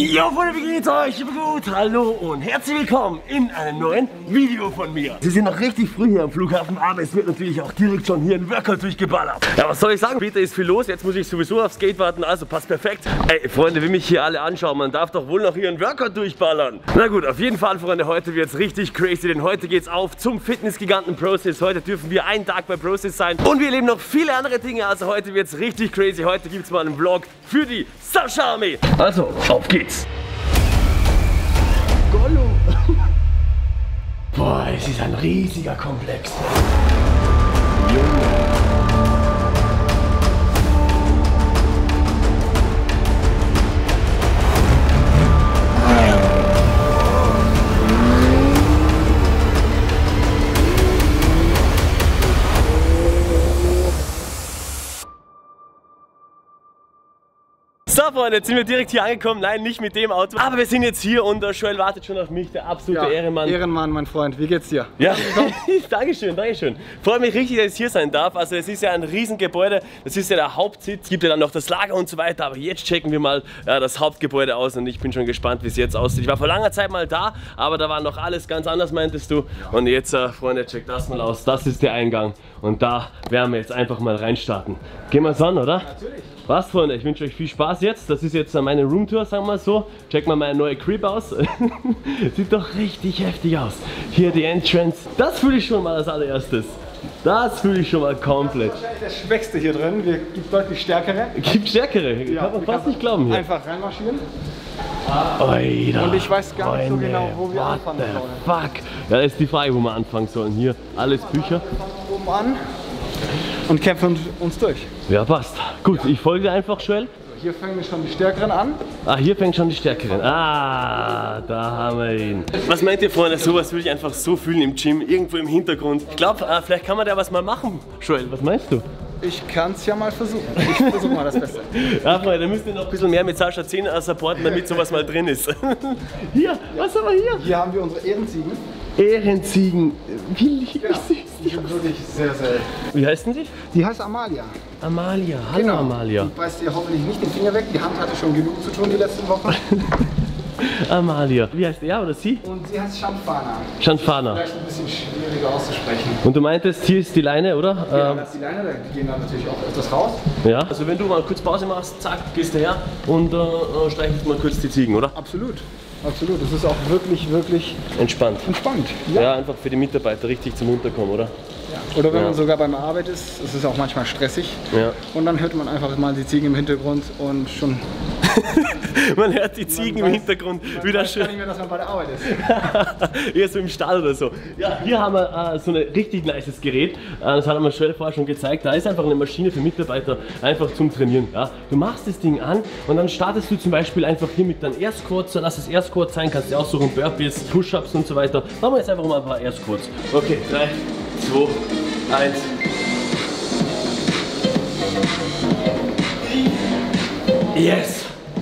Ja, Freunde, wie geht's euch? Gut, hallo und herzlich willkommen in einem neuen Video von mir. Sie sind noch richtig früh hier am Flughafen, aber es wird natürlich auch direkt schon hier ein Workout durchgeballert. Ja, was soll ich sagen? Später ist viel los, jetzt muss ich sowieso aufs Skate warten, also passt perfekt. Ey, Freunde, wie mich hier alle anschauen, man darf doch wohl noch hier ein Workout durchballern. Na gut, auf jeden Fall, Freunde, heute wird's richtig crazy, denn heute geht's auf zum Fitnessgiganten Process. Heute dürfen wir einen Tag bei Process sein und wir erleben noch viele andere Dinge, also heute wird's richtig crazy. Heute gibt's mal einen Vlog für die Sascha Armee. Also, auf geht's! Gollum! Boah, es ist ein riesiger Komplex. Junge. So, Freunde, jetzt sind wir direkt hier angekommen. Nein, nicht mit dem Auto. Aber wir sind jetzt hier und der Joel wartet schon auf mich, der absolute Ehrenmann. Ehrenmann, mein Freund. Wie geht's dir? Ja, Dankeschön, Dankeschön. Freue mich richtig, dass ich hier sein darf. Also es ist ja ein Riesengebäude. Das ist ja der Hauptsitz. Gibt ja dann noch das Lager und so weiter. Aber jetzt checken wir mal das Hauptgebäude aus und ich bin schon gespannt, wie es jetzt aussieht. Ich war vor langer Zeit mal da, aber da war noch alles ganz anders, meintest du. Und jetzt, Freunde, checkt das mal aus. Das ist der Eingang. Und da werden wir jetzt einfach mal reinstarten. Gehen wir es an, oder? Natürlich. Was, Freunde, ich wünsche euch viel Spaß jetzt. Das ist jetzt meine Roomtour, sagen wir mal so. Checkt mal meine neue Crib aus. Sieht doch richtig heftig aus. Hier die Entrance. Das fühle ich schon mal als allererstes. Das fühle ich schon mal komplett. Das ist wahrscheinlich der Schwächste hier drin. Wir gibt deutlich stärkere. Gibt stärkere? Ja, kann man fast nicht glauben hier. Einfach reinmarschieren. Oida, und ich weiß gar nicht so Freunde, genau, wo wir anfangen sollen. Fuck. Ja, das ist die Frage, wo wir anfangen sollen. Hier, alles Bücher. Wir fangen oben an und kämpfen uns durch. Ja, passt. Gut, ich folge dir einfach, Joel. Hier fangen schon die Stärkeren an. Ah, hier fängt schon die Stärkeren. Ah, da haben wir ihn. Was meint ihr, Freunde? Sowas würde ich einfach so fühlen im Gym, irgendwo im Hintergrund. Ich glaube, vielleicht kann man da was mal machen, Joel. Was meinst du? Ich kann es ja mal versuchen. Ich versuche mal das Beste. Ja, Freunde, da müsst ihr noch ein bisschen mehr mit Sascha 10 supporten, damit sowas mal drin ist. Hier, was haben wir hier? Hier haben wir unsere Ehrenziegen. Ehrenziegen. Wie lieb Ja, die sind wirklich sehr, sehr... Wie heißt denn die? Die heißt Amalia. Amalia. Hallo Amalia. Die beißt dir hoffentlich nicht den Finger weg. Die Hand hatte schon genug zu tun die letzten Wochen. Amalia. Wie heißt er oder sie? Und sie heißt Shanfana. Shanfana. Vielleicht ein bisschen schwieriger auszusprechen. Und du meintest, hier ist die Leine, oder? Ja, das ist die Leine, da gehen dann natürlich auch öfters raus. Ja. Also wenn du mal kurz Pause machst, zack, gehst du her und streichelst mal kurz die Ziegen, oder? Absolut. Absolut. Das ist auch wirklich, wirklich entspannt. Entspannt. Ja, einfach für die Mitarbeiter richtig zum Runterkommen, oder? Ja. Oder wenn man sogar beim Arbeit ist, es ist auch manchmal stressig. Ja. Und dann hört man einfach mal die Ziegen im Hintergrund und schon... Man hört die Ziegen im Hintergrund wieder schön. Ich weiß gar nicht mehr, dass man bei der Arbeit ist. Eher so im Stall oder so. Ja, hier haben wir so ein richtig nices Gerät. Das hat mir Joel vorher schon gezeigt. Da ist einfach eine Maschine für Mitarbeiter, einfach zum Trainieren. Ja. Du machst das Ding an und dann startest du zum Beispiel einfach hier mit deinen Air-Squats. Lass es Air-Squats sein, kannst du aussuchen, Burpees, Push-Ups und so weiter. Machen wir jetzt einfach mal ein paar Air-Squats. Okay, 3, 2, 1. Yes!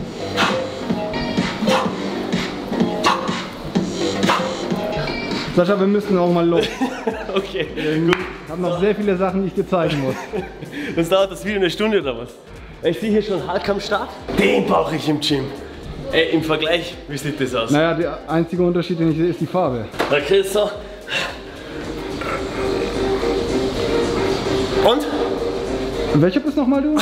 Sascha, wir müssen auch mal los. Okay, gut. Ich habe noch sehr viele Sachen, die ich dir zeigen muss. Das dauert das Video eine Stunde oder was? Ich sehe hier schon Hulk am Start. Den brauche ich im Gym. Ey, im Vergleich, wie sieht das aus? Naja, der einzige Unterschied, den ich sehe, ist die Farbe. Okay, so. Und? Welcher bist nochmal du?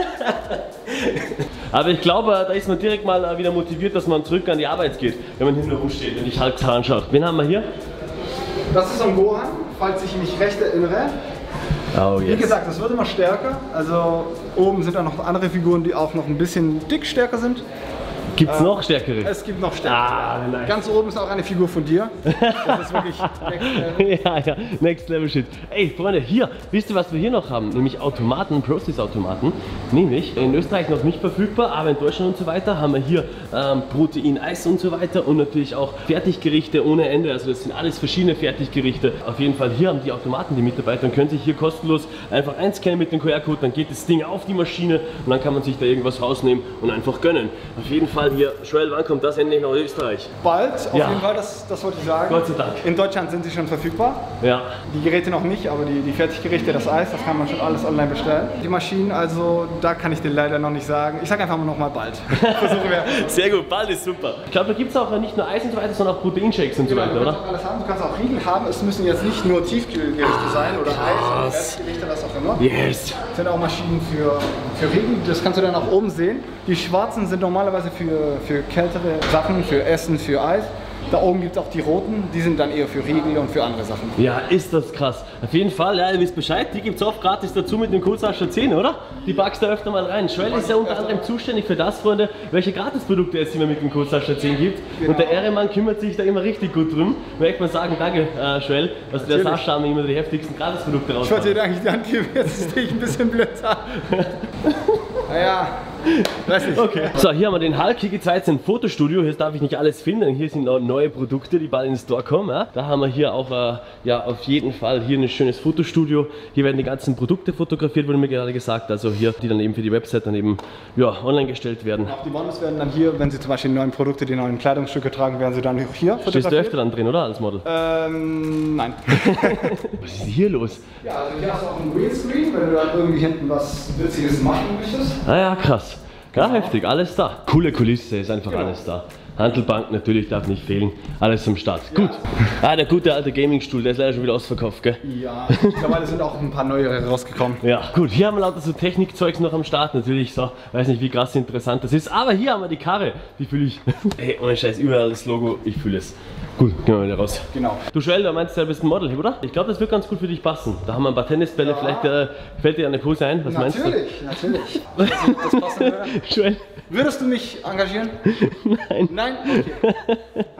Aber ich glaube, da ist man direkt mal wieder motiviert, dass man zurück an die Arbeit geht, wenn man hinten rumsteht und sich Hulk anschaut. Wen haben wir hier? Das ist ein Gohan, falls ich mich recht erinnere. Oh, yes. Wie gesagt, das wird immer stärker. Also oben sind dann noch andere Figuren, die auch noch ein bisschen dick stärker sind. Gibt es noch stärkere? Es gibt noch stärkere. Ah, nice. Ganz oben ist auch eine Figur von dir. Das ist wirklich next level. Ja, next level shit. Ey, Freunde, hier, wisst ihr, was wir hier noch haben? Nämlich Automaten, Process-Automaten. Nämlich in Österreich noch nicht verfügbar, aber in Deutschland und so weiter haben wir hier Protein-Eis und so weiter und natürlich auch Fertiggerichte ohne Ende. Also das sind alles verschiedene Fertiggerichte. Auf jeden Fall, hier haben die Automaten die Mitarbeiter und können sich hier kostenlos einfach einscannen mit dem QR-Code. Dann geht das Ding auf die Maschine und dann kann man sich da irgendwas rausnehmen und einfach gönnen. Auf jeden Fall Fall hier. Joel, wann kommt das endlich nach Österreich? Bald, auf jeden Fall, das wollte ich sagen. Gott sei Dank. In Deutschland sind sie schon verfügbar. Ja. Die Geräte noch nicht, aber die Fertiggerichte, das Eis, das kann man schon alles online bestellen. Die Maschinen, also da kann ich dir leider noch nicht sagen. Ich sage einfach mal noch mal bald. Versuchen wir. Sehr gut, bald ist super. Ich glaube, da gibt es auch nicht nur Eis und so weiter, sondern auch Proteinshakes und so weiter, Du oder? kannst auch alles haben. Du kannst auch Riegel haben. Es müssen jetzt nicht nur Tiefkühlgerichte sein oder Eis oder Fertiggerichte, was auch immer. Yes. Das sind auch Maschinen für Riegel. Das kannst du dann auch oben sehen. Die schwarzen sind normalerweise für kältere Sachen, für Essen, für Eis. Da oben gibt es auch die roten, die sind dann eher für Riegel und für andere Sachen. Ja, ist das krass. Auf jeden Fall, ja, ihr wisst Bescheid, die gibt es oft gratis dazu mit dem Kurzascher 10, oder? Die packst du öfter mal rein. Joel ist ja unter anderem zuständig für das, Freunde, welche Gratisprodukte es immer mit dem Kurzascher 10 gibt. Genau. Und der Ehrenmann kümmert sich da immer richtig gut drum. Möchte man sagen, danke Joel, dass der Sascha haben immer die heftigsten Gratisprodukte raus. Ich wollte dir eigentlich die Hand geben, jetzt stehe ich ein bisschen blöd da. Naja. Weiß nicht. Okay. So, hier haben wir den Hulk, hier gezeigt, ein Fotostudio. Hier darf ich nicht alles finden. Hier sind noch neue Produkte, die bald in den Store kommen. Ja. Da haben wir hier auch ja, auf jeden Fall hier ein schönes Fotostudio. Hier werden die ganzen Produkte fotografiert, wurde mir gerade gesagt. Also hier, die dann eben für die Website dann eben ja, online gestellt werden. Auch die Models werden dann hier, wenn sie zum Beispiel neue Produkte, die neuen Kleidungsstücke tragen, werden sie dann hier fotografiert. Stehst du öfter dann drin, oder, als Model? Nein. Was ist hier los? Ja, also hier hast du auch einen Greenscreen, wenn du dann irgendwie hinten was Witziges machen möchtest. Ah ja, krass. Ja, heftig, alles da. Coole Kulisse, ist einfach alles da. Handelbank natürlich darf nicht fehlen, alles am Start. Ja. Gut. Ah, der gute alte Gaming-Stuhl, der ist leider schon wieder ausverkauft, gell? Ja, mittlerweile sind auch ein paar neuere rausgekommen. Ja, gut, hier haben wir lauter so Technikzeugs noch am Start, natürlich so, weiß nicht wie krass interessant das ist, aber hier haben wir die Karre, die fühle ich. Ey, ohne Scheiß, überall das Logo, ich fühle es. Gut, gehen wir wieder raus. Genau. Du Joel, du meinst, du bist ein Model, oder? Ich glaube, das wird ganz gut für dich passen. Da haben wir ein paar Tennisbälle, ja. Vielleicht fällt dir eine Pose ein, was meinst du? Natürlich. Das passen würde. Joel. Würdest du mich engagieren? Nein. Nein? Okay.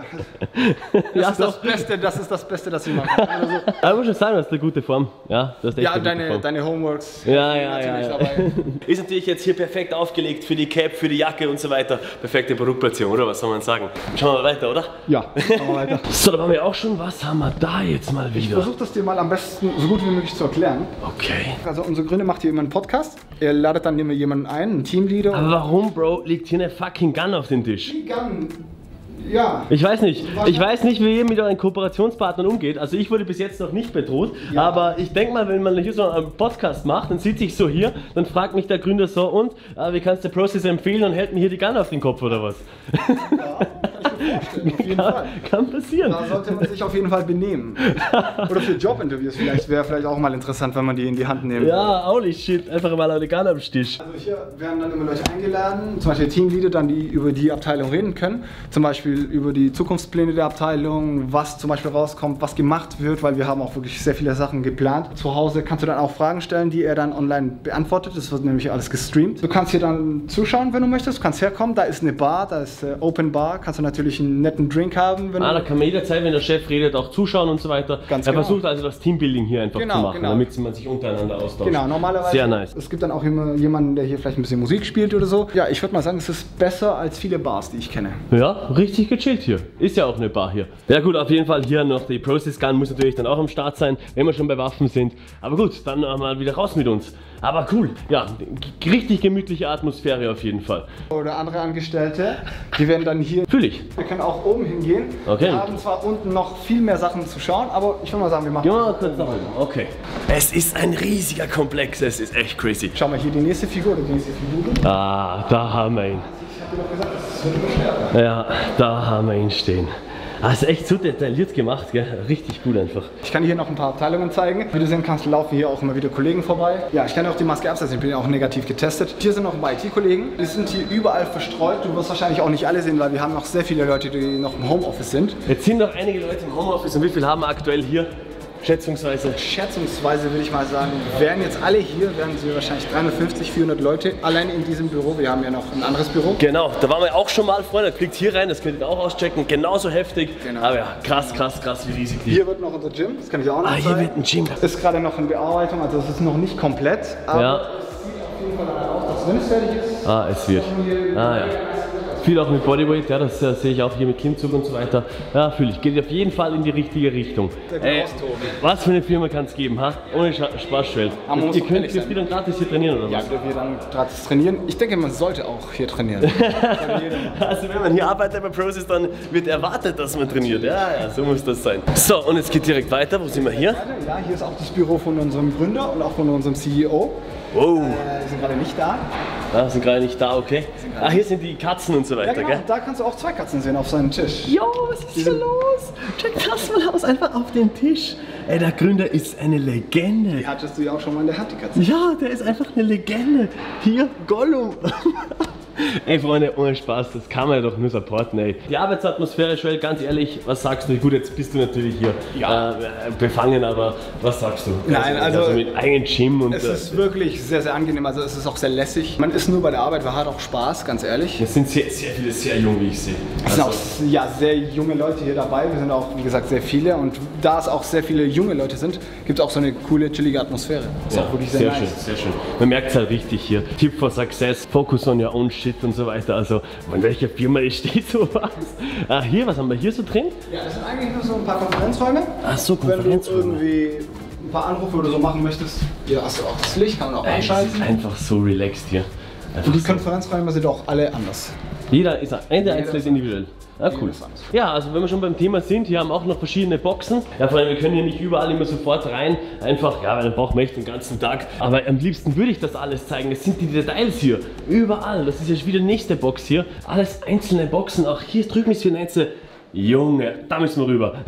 Das ist das Beste, das ich mache. Also, aber ich muss schon sagen, du hast eine gute Form. Ja, du hast echt eine gute Form. Deine Homeworks. Ja. Ist natürlich jetzt hier perfekt aufgelegt für die Cap, für die Jacke und so weiter. Perfekte Produktplatzierung, oder? Was soll man sagen? Schauen wir mal weiter, oder? Ja, schauen wir weiter. So, da waren wir auch schon. Was haben wir da jetzt mal wieder? Ich versuche das dir mal am besten so gut wie möglich zu erklären. Okay. Also unsere Gründer macht hier immer einen Podcast. Er ladet dann immer jemanden ein, einen Teamleader. Aber warum, Bro, liegt hier eine fucking Gun auf dem Tisch? Die Gun. Ja. Ich weiß nicht, wie ihr mit euren Kooperationspartnern umgeht. Also ich wurde bis jetzt noch nicht bedroht, ja. Aber ich denke mal, wenn man hier so einen Podcast macht, dann sitze ich so hier, dann fragt mich der Gründer so, und wie kannst du Process empfehlen und hält mir hier die Gun auf den Kopf oder was? Ja, auf jeden Fall. Kann passieren. Da sollte man sich auf jeden Fall benehmen. Oder für Jobinterviews wäre vielleicht auch mal interessant, wenn man die in die Hand nehmen würde. Ja, holy shit, einfach mal eine Gun am Tisch. Also hier werden dann immer Leute eingeladen, zum Beispiel Teamleader, dann die über die Abteilung reden können. Zum Beispiel über die Zukunftspläne der Abteilung, was zum Beispiel rauskommt, was gemacht wird, weil wir haben auch wirklich sehr viele Sachen geplant. Zu Hause kannst du dann auch Fragen stellen, die er dann online beantwortet. Das wird nämlich alles gestreamt. Du kannst hier dann zuschauen, wenn du möchtest. Du kannst herkommen, da ist eine Bar, da ist Open Bar. Kannst du natürlich einen netten Drink haben. Wenn da kann man jederzeit, wenn der Chef redet, auch zuschauen und so weiter. Ganz er genau. versucht also das Teambuilding hier einfach zu machen, damit man sich untereinander austauscht. Genau, normalerweise. Sehr nice. Es gibt dann auch immer jemanden, der hier vielleicht ein bisschen Musik spielt oder so. Ja, ich würde mal sagen, es ist besser als viele Bars, die ich kenne. Ja, richtig gechillt hier. Ist ja auch eine Bar hier. Ja gut, auf jeden Fall hier noch die Process Gun muss natürlich dann auch am Start sein, wenn wir schon bei Waffen sind. Aber gut, dann mal wieder raus mit uns. Aber cool, ja, richtig gemütliche Atmosphäre auf jeden Fall. Oder andere Angestellte, die werden dann hier... Fühl ich. Wir können auch oben hingehen. Okay. Wir haben zwar unten noch viel mehr Sachen zu schauen, aber ich würde mal sagen, wir machen... Gehen wir mal kurz nach oben. Okay. Es ist ein riesiger Komplex, es ist echt crazy. Schau mal hier die nächste Figur, oder die nächste Figur. Ah, da haben wir ihn. Ich habe dir doch gesagt, das wird immer schwerer. Ja, da haben wir ihn stehen. Ah, ist echt so detailliert gemacht, gell? Richtig gut einfach. Ich kann hier noch ein paar Abteilungen zeigen. Wie du sehen kannst, laufen hier auch immer wieder Kollegen vorbei. Ja, ich kann auch die Maske absetzen, ich bin ja auch negativ getestet. Hier sind noch ein paar IT-Kollegen. Die sind hier überall verstreut. Du wirst wahrscheinlich auch nicht alle sehen, weil wir haben noch sehr viele Leute, die noch im Homeoffice sind. Jetzt sind noch einige Leute im Homeoffice. Und wie viel haben wir aktuell hier? Schätzungsweise würde ich mal sagen, wären jetzt alle hier, wären sie wahrscheinlich 350, 400 Leute allein in diesem Büro. Wir haben ja noch ein anderes Büro. Genau, da waren wir auch schon mal, Freunde. Klickt hier rein, das könnt ihr auch auschecken. Genauso heftig. Genau. Aber ja, krass, wie riesig die. Hier wird noch unser Gym, das kann ich auch noch zeigen. Hier wird ein Gym. Ist gerade noch in Bearbeitung, also es ist noch nicht komplett. Aber ja. es sieht auf jeden Fall aus, dass wenn es fertig ist. Es wird. Ja. Viel auch mit Bodyweight, ja, das sehe ich auch hier mit Klimmzug und so weiter. Ja, fühle ich. Geht auf jeden Fall in die richtige Richtung. Was für eine Firma kann es geben, ha? Ohne Spaßschwell. Ihr könnt jetzt wieder gratis hier trainieren, oder was? Ja, wir dann gratis trainieren. Ich denke, man sollte auch hier trainieren. Also wenn man hier arbeitet bei Process, dann wird erwartet, dass man trainiert. Ja, so muss das sein. So, und es geht direkt weiter. Wo sind wir hier? Ja, hier ist auch das Büro von unserem Gründer und auch von unserem CEO. Wow. Die sind gerade nicht da. Ah, sind gerade nicht da, okay. Ah, hier sind die Katzen und so weiter, Ja, genau. gell? Da kannst du auch 2 Katzen sehen auf seinem Tisch. Jo, was ist hier los? Check das mal aus, einfach auf den Tisch. Ey, der Gründer ist eine Legende. Die hattest du ja auch schon mal in der Hand, die Katze. Ja, der ist einfach eine Legende. Hier, Gollum. Ey Freunde, ohne Spaß, das kann man ja doch nur supporten, ey. Die Arbeitsatmosphäre, Joel, ganz ehrlich, was sagst du? Gut, jetzt bist du natürlich hier befangen, aber was sagst du? Nein, also mit eigenem Gym und... Es ist wirklich sehr, sehr angenehm, also es ist auch sehr lässig. Man ist nur bei der Arbeit, man hat auch Spaß, ganz ehrlich. Es sind sehr viele sehr jung, wie ich sehe. Es sind auch sehr junge Leute hier dabei, wir sind auch, wie gesagt, sehr viele und da es auch sehr viele junge Leute sind, gibt es auch so eine coole, chillige Atmosphäre. Ist auch wirklich sehr nice. Schön, sehr schön. Man merkt es halt richtig hier. Tip for Success, Focus on your own shit und so weiter. Also, in welcher Firma steht sowas? Ah, hier, was haben wir hier so drin? Ja, das sind eigentlich nur so ein paar Konferenzräume. Ach so, Konferenzräume. Wenn du irgendwie ein paar Anrufe oder so machen möchtest, hier hast du auch das Licht, kann man auch einschalten. Es ist einfach so relaxed hier. Und die Konferenzräume sind auch alle anders. Jeder ist individuell. Ah, cool. Ja, also wenn wir schon beim Thema sind, hier haben wir auch noch verschiedene Boxen. Ja, vor allem, wir können hier nicht überall immer sofort rein. Einfach, ja, weil dann braucht man echt den ganzen Tag. Aber am liebsten würde ich das alles zeigen. Das sind die Details hier. Überall. Das ist ja schon wieder die nächste Box hier. Alles einzelne Boxen. Auch hier drüben ist wieder eine einzelne. Junge, da müssen wir rüber.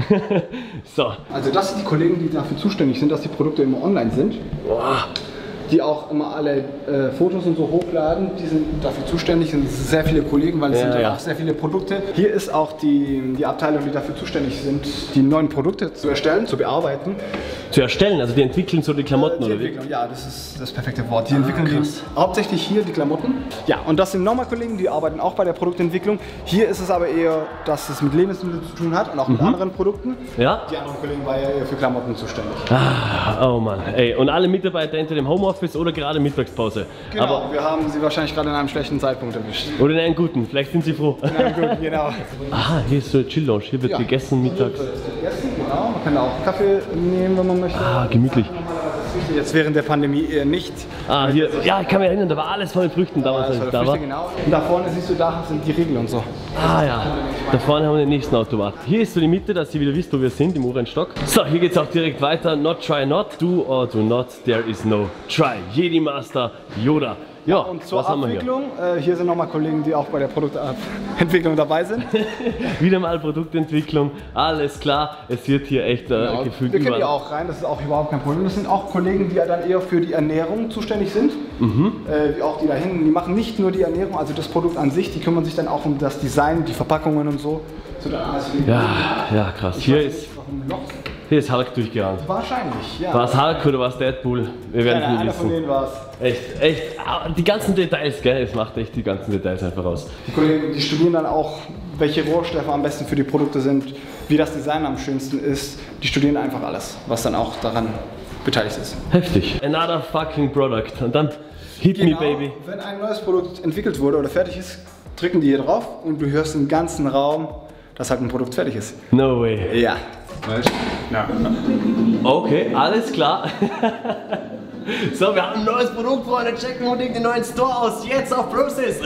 So. Also das sind die Kollegen, die dafür zuständig sind, dass die Produkte immer online sind. Boah. Die auch immer alle Fotos und so hochladen, die sind dafür zuständig, sind sehr viele Kollegen, weil es sind auch sehr viele Produkte. Hier ist auch die Abteilung, die dafür zuständig sind, die neuen Produkte zu erstellen, zu bearbeiten. Zu erstellen, also die entwickeln so die Klamotten, oder wie? Ja, das ist das perfekte Wort. Die entwickeln hauptsächlich hier die Klamotten. Ja, und das sind nochmal Kollegen, die arbeiten auch bei der Produktentwicklung. Hier ist es aber eher, dass es mit Lebensmitteln zu tun hat und auch mit anderen Produkten. Ja? Die anderen Kollegen waren ja eher für Klamotten zuständig. Ah, oh Mann, ey, und alle Mitarbeiter entweder im Homeoffice oder gerade Mittagspause. Genau, aber wir haben sie wahrscheinlich gerade in einem schlechten Zeitpunkt erwischt. Oder in einem guten, vielleicht sind sie froh. In einem guten, genau. Aha, hier ist so eine Chill-Lounge, hier wird gegessen mittags. Genau, man kann auch Kaffee nehmen, wenn man möchte. Ah, gemütlich. Jetzt während der Pandemie eher nicht. Ah, hier, ja, ich kann mich erinnern, da war alles voll mit Früchten damals, als ich da war. Genau. Und da vorne siehst du, da sind die Riegel und so. Ah ja, da vorne haben wir den nächsten Automat. Hier ist so die Mitte, dass ihr wieder wisst, wo wir sind, im oberen Stock. So, hier geht es auch direkt weiter. Not try not, do or do not, there is no try. Jedi Master Yoda. Ja, und zur was haben wir Abwicklung, hier sind nochmal Kollegen, die auch bei der Produktentwicklung dabei sind. Wieder mal Produktentwicklung, alles klar. Es wird hier echt gefühlt wir können hier auch rein, das ist auch überhaupt kein Problem. Das sind auch Kollegen, die ja dann eher für die Ernährung zuständig sind. Wie auch die da hinten, die machen nicht nur die Ernährung, also das Produkt an sich, die kümmern sich dann auch um das Design, die Verpackungen und so. Ja, krass. Hier ist Hulk durchgerannt. Wahrscheinlich, ja. War es Hulk oder war es Deadpool? Wir werden es nie einer von wissen. denen war es. Echt. Die ganzen Details, gell? Es macht echt die ganzen Details einfach aus. Die Kollegen, die studieren dann auch, welche Rohstoffe am besten für die Produkte sind, wie das Design am schönsten ist. Die studieren einfach alles, was dann auch daran beteiligt ist. Heftig. Another fucking product. Und dann hit me, baby. Wenn ein neues Produkt entwickelt wurde oder fertig ist, drücken die hier drauf und du hörst im ganzen Raum, dass halt ein Produkt fertig ist. No way. Ja. Okay, alles klar. So, wir haben ein neues Produkt, Freunde. Checken wir den neuen Store aus. Jetzt auf Process.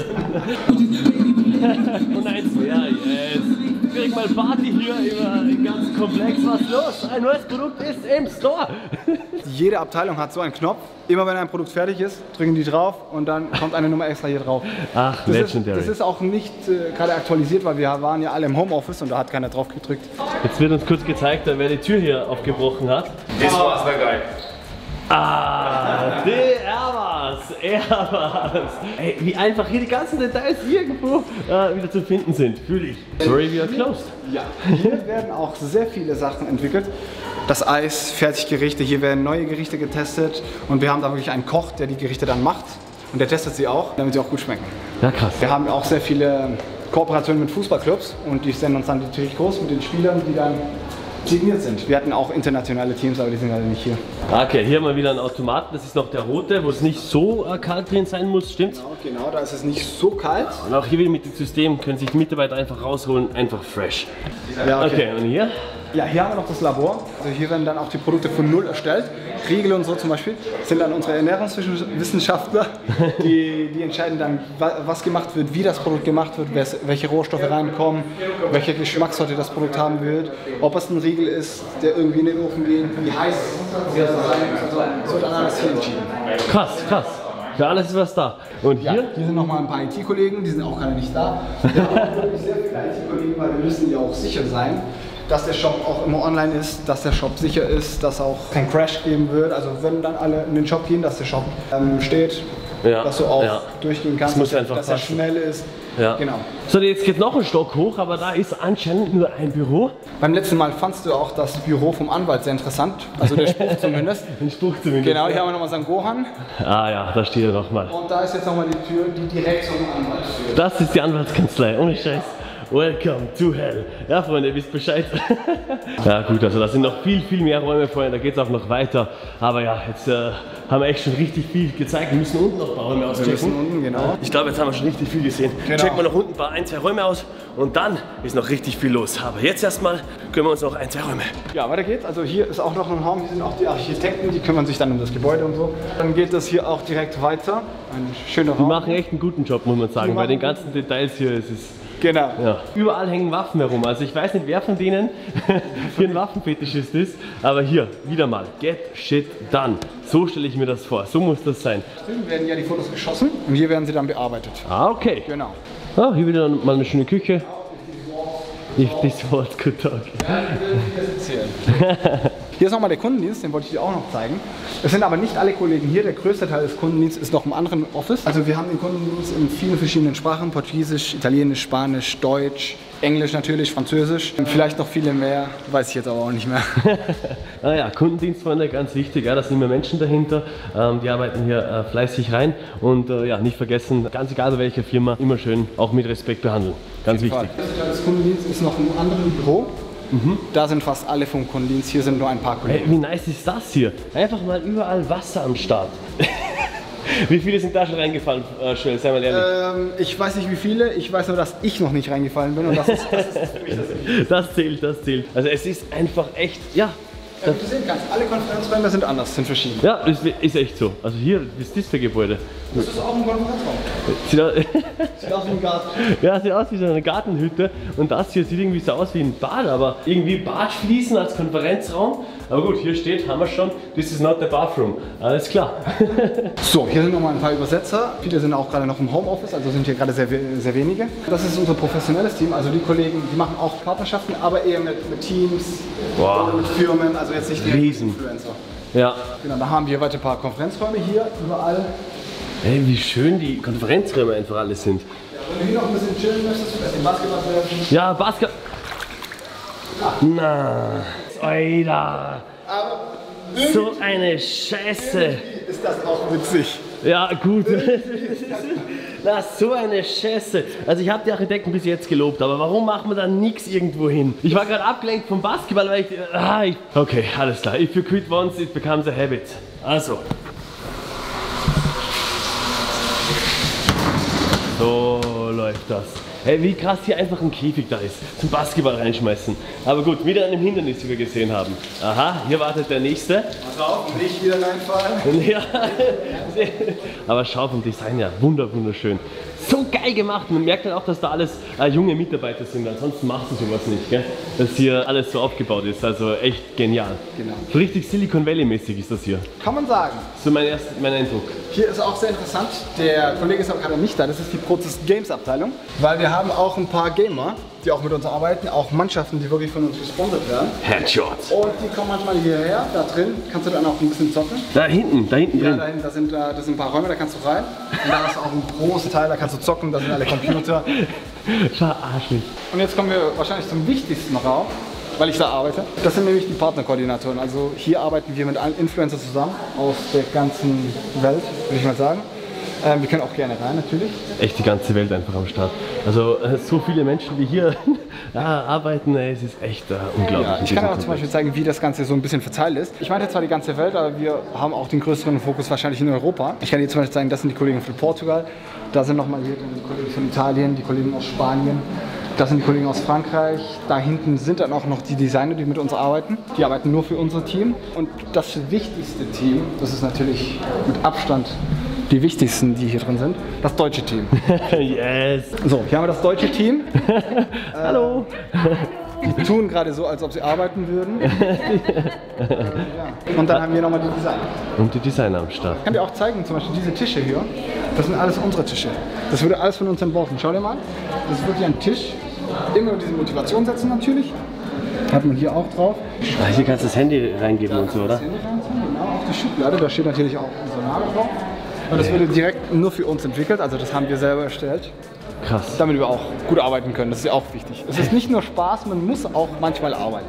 Und eins mehr, yes. Direkt mal Party hier über den ganzen Komplex. Was los? Ein neues Produkt ist im Store. Jede Abteilung hat so einen Knopf. Immer wenn ein Produkt fertig ist, drücken die drauf und dann kommt eine Nummer extra hier drauf. Ach, legendary. Das ist auch nicht gerade aktualisiert, weil wir waren ja alle im Homeoffice und da hat keiner drauf gedrückt. Jetzt wird uns kurz gezeigt, wer die Tür hier aufgebrochen hat. Das war's, der Guy. Ah, er war's. Ey, wie einfach hier die ganzen Details irgendwo wieder zu finden sind, fühle ich. Sorry, we are closed. Ja, hier werden auch sehr viele Sachen entwickelt. Das Eis, Fertiggerichte, hier werden neue Gerichte getestet und wir haben da wirklich einen Koch, der die Gerichte dann macht und der testet sie auch, damit sie auch gut schmecken. Ja, krass. Wir haben auch sehr viele Kooperationen mit Fußballclubs und die senden uns dann natürlich groß mit den Spielern, die dann signiert sind. Wir hatten auch internationale Teams, aber die sind leider nicht hier. Okay, hier haben wir wieder einen Automaten. Das ist noch der rote, wo es nicht so kalt drin sein muss, stimmt's? Genau, da ist es nicht so kalt. Und auch hier wieder mit dem System können sich Mitarbeiter einfach rausholen, einfach fresh. Ja, Okay, und hier? Ja, hier haben wir noch das Labor. Also hier werden dann auch die Produkte von Null erstellt. Riegel und so zum Beispiel sind dann unsere Ernährungswissenschaftler, die entscheiden dann, was gemacht wird, wie das Produkt gemacht wird, welche Rohstoffe reinkommen, welche Geschmackssorte das Produkt haben wird, ob es ein Riegel ist, der irgendwie in den Ofen geht, wie heiß es sein soll. Das wird dann alles hier entschieden. Krass, krass. Für alles ist was da. Und hier? Ja, hier sind nochmal ein paar IT-Kollegen, die sind auch gerade nicht da. Wir haben wirklich sehr viele IT-Kollegen, weil wir müssen ja auch sicher sein, dass der Shop auch immer online ist, dass der Shop sicher ist, dass auch kein Crash geben wird. Also wenn dann alle in den Shop gehen, dass der Shop steht, dass du auch durchgehen kannst, dass er schnell ist. Ja. Genau. So, jetzt geht noch ein Stock hoch, aber da ist anscheinend nur ein Büro. Beim letzten Mal fandst du auch das Büro vom Anwalt sehr interessant, also der Spruch zumindest. Den Spruch zumindest. Genau, hier haben wir nochmal St. Gohan. Ah ja, da steht er nochmal. Und da ist jetzt nochmal die Tür, die direkt zum Anwalt führt. Das ist die Anwaltskanzlei, ohne Scheiß. Welcome to hell. Ja, Freunde, ihr wisst Bescheid. Ja gut, also da sind noch viel mehr Räume, Freunde, da geht es auch noch weiter. Aber ja, jetzt haben wir echt schon richtig viel gezeigt. Wir müssen unten noch ein paar Räume auschecken. Unten, genau. Ich glaube, jetzt haben wir schon richtig viel gesehen. Genau. Checken wir noch unten ein, zwei Räume aus und dann ist noch richtig viel los. Aber jetzt erstmal kümmern wir uns noch ein, zwei Räume. Ja, weiter geht's. Also hier ist auch noch ein Raum, hier sind auch die Architekten, die kümmern sich dann um das Gebäude und so. Dann geht das hier auch direkt weiter. Ein schöner Raum. Die machen echt einen guten Job, muss man sagen. Bei den ganzen Details hier ist es... Genau. Ja. Überall hängen Waffen herum. Also ich weiß nicht, wer von denen hier ein Waffenfetischist ist, aber hier, wieder mal, get shit done. So stelle ich mir das vor, so muss das sein. Drüben werden ja die Fotos geschossen und hier werden sie dann bearbeitet. Ah, okay. Genau. Ah, hier wieder mal eine schöne Küche. If this was good talk. Hier ist nochmal der Kundendienst, den wollte ich dir auch noch zeigen. Es sind aber nicht alle Kollegen hier, der größte Teil des Kundendienstes ist noch im anderen Office. Also wir haben den Kundendienst in vielen verschiedenen Sprachen, Portugiesisch, Italienisch, Spanisch, Deutsch, Englisch natürlich, Französisch und vielleicht noch viele mehr, weiß ich jetzt aber auch nicht mehr. Naja, Kundendienstfreunde, ganz wichtig, ja, da sind immer Menschen dahinter, die arbeiten hier fleißig rein und ja, nicht vergessen, ganz egal bei welcher Firma, immer schön auch mit Respekt behandeln, ganz wichtig. Der größte Teil des Kundendienstes ist noch im anderen Büro. Da sind fast alle vom Kundendienst, hier sind nur ein paar Kollegen. Hey, wie nice ist das hier? Einfach mal überall Wasser am Start. Wie viele sind da schon reingefallen, Joel, sei mal ehrlich? Ich weiß nicht wie viele, ich weiß nur, dass ich noch nicht reingefallen bin und das ist für mich das zählt, das zählt. Also es ist einfach echt, ja. Du sehen kannst, alle Konferenzräume sind anders, sind verschieden. Ja, das ist echt so. Also hier, was ist das für Gebäude? Das ist auch ein Konferenzraum. Sieht aus wie ein Garten. Ja, sieht aus wie so eine Gartenhütte und das hier sieht irgendwie so aus wie ein Bad, aber irgendwie Badfliesen als Konferenzraum. Aber gut, hier steht, haben wir schon, this is not the bathroom. Alles klar. So, hier sind nochmal ein paar Übersetzer. Viele sind auch gerade noch im Homeoffice, also sind hier gerade sehr wenige. Das ist unser professionelles Team, also die Kollegen, die machen auch Partnerschaften, aber eher mit Teams, mit Firmen, also jetzt nicht die Influencer. Ja. Genau, da haben wir weiter ein paar Konferenzräume hier, überall. Hey, wie schön die Konferenzräume einfach alle sind. Ja, wenn du hier noch ein bisschen chillen möchtest, vielleicht den Basketball werfen. Ja, Basketball. Na, Alter. So eine Scheiße. Ist das auch witzig? Ja, gut. Das ist so eine Scheiße. Also ich habe die Architekten bis jetzt gelobt, aber warum machen wir da nichts irgendwo hin? Ich war gerade abgelenkt vom Basketball, weil ich... Okay, alles klar. If you quit once, it becomes a habit. Also. So läuft das. Hey, wie krass hier einfach ein Käfig da ist, zum Basketball reinschmeißen. Aber gut, wieder an einem Hindernis, wie wir gesehen haben. Aha, hier wartet der nächste. Pass auf, nicht wieder reinfallen. Ja. Aber schau vom Design her, wunderschön. So geil gemacht. Man merkt halt auch, dass da alles junge Mitarbeiter sind. Ansonsten machst du sowas nicht, gell? Dass hier alles so aufgebaut ist. Also echt genial. Genau. So richtig Silicon Valley mäßig ist das hier. Kann man sagen. So mein Eindruck. Hier ist auch sehr interessant, der Kollege ist aber gerade nicht da, das ist die Prozess Games Abteilung, weil wir haben auch ein paar Gamer, die auch mit uns arbeiten, auch Mannschaften, die wirklich von uns gesponsert werden. Headshots. Und die kommen manchmal hierher, da drin kannst du dann auch ein bisschen zocken. Da hinten Ja, drin. da hinten, das sind ein paar Räume, da kannst du rein. Und da ist auch ein großer Teil, da kannst du zocken, da sind alle Computer. Verarsch mich. Und jetzt kommen wir wahrscheinlich zum wichtigsten Raum, weil ich da arbeite. Das sind nämlich die Partnerkoordinatoren. Also hier arbeiten wir mit allen Influencern zusammen aus der ganzen Welt, würde ich mal sagen. Wir können auch gerne rein, natürlich. Echt die ganze Welt einfach am Start. Also so viele Menschen, die hier arbeiten, es ist echt unglaublich. Ja, ich kann auch zum Beispiel zeigen, wie das Ganze so ein bisschen verteilt ist. Ich meinte zwar die ganze Welt, aber wir haben auch den größeren Fokus wahrscheinlich in Europa. Ich kann dir zum Beispiel zeigen, das sind die Kollegen von Portugal, da sind nochmal hier die Kollegen von Italien, die Kollegen aus Spanien, das sind die Kollegen aus Frankreich. Da hinten sind dann auch noch die Designer, die mit uns arbeiten. Die arbeiten nur für unser Team. Und das wichtigste Team, das ist natürlich mit Abstand die wichtigsten, die hier drin sind, das deutsche Team. Yes! So, hier haben wir das deutsche Team. Hallo! Die tun gerade so, als ob sie arbeiten würden. Ja. Und dann haben wir nochmal die Designer. Und die Designer am Start. Ich kann dir auch zeigen, zum Beispiel diese Tische hier, das sind alles unsere Tische. Das wurde alles von uns entworfen. Schau dir mal, das ist wirklich ein Tisch. Immer diese Motivation setzen natürlich. Hat man hier auch drauf. Hier kannst du das Handy reingeben und so, oder? Das Handy reinziehen, genau, auf die Schublade, da steht natürlich auch unser Name drauf. Und das wurde direkt nur für uns entwickelt, also das haben wir selber erstellt. Krass. Damit wir auch gut arbeiten können, das ist ja auch wichtig. Es ist nicht nur Spaß, man muss auch manchmal arbeiten.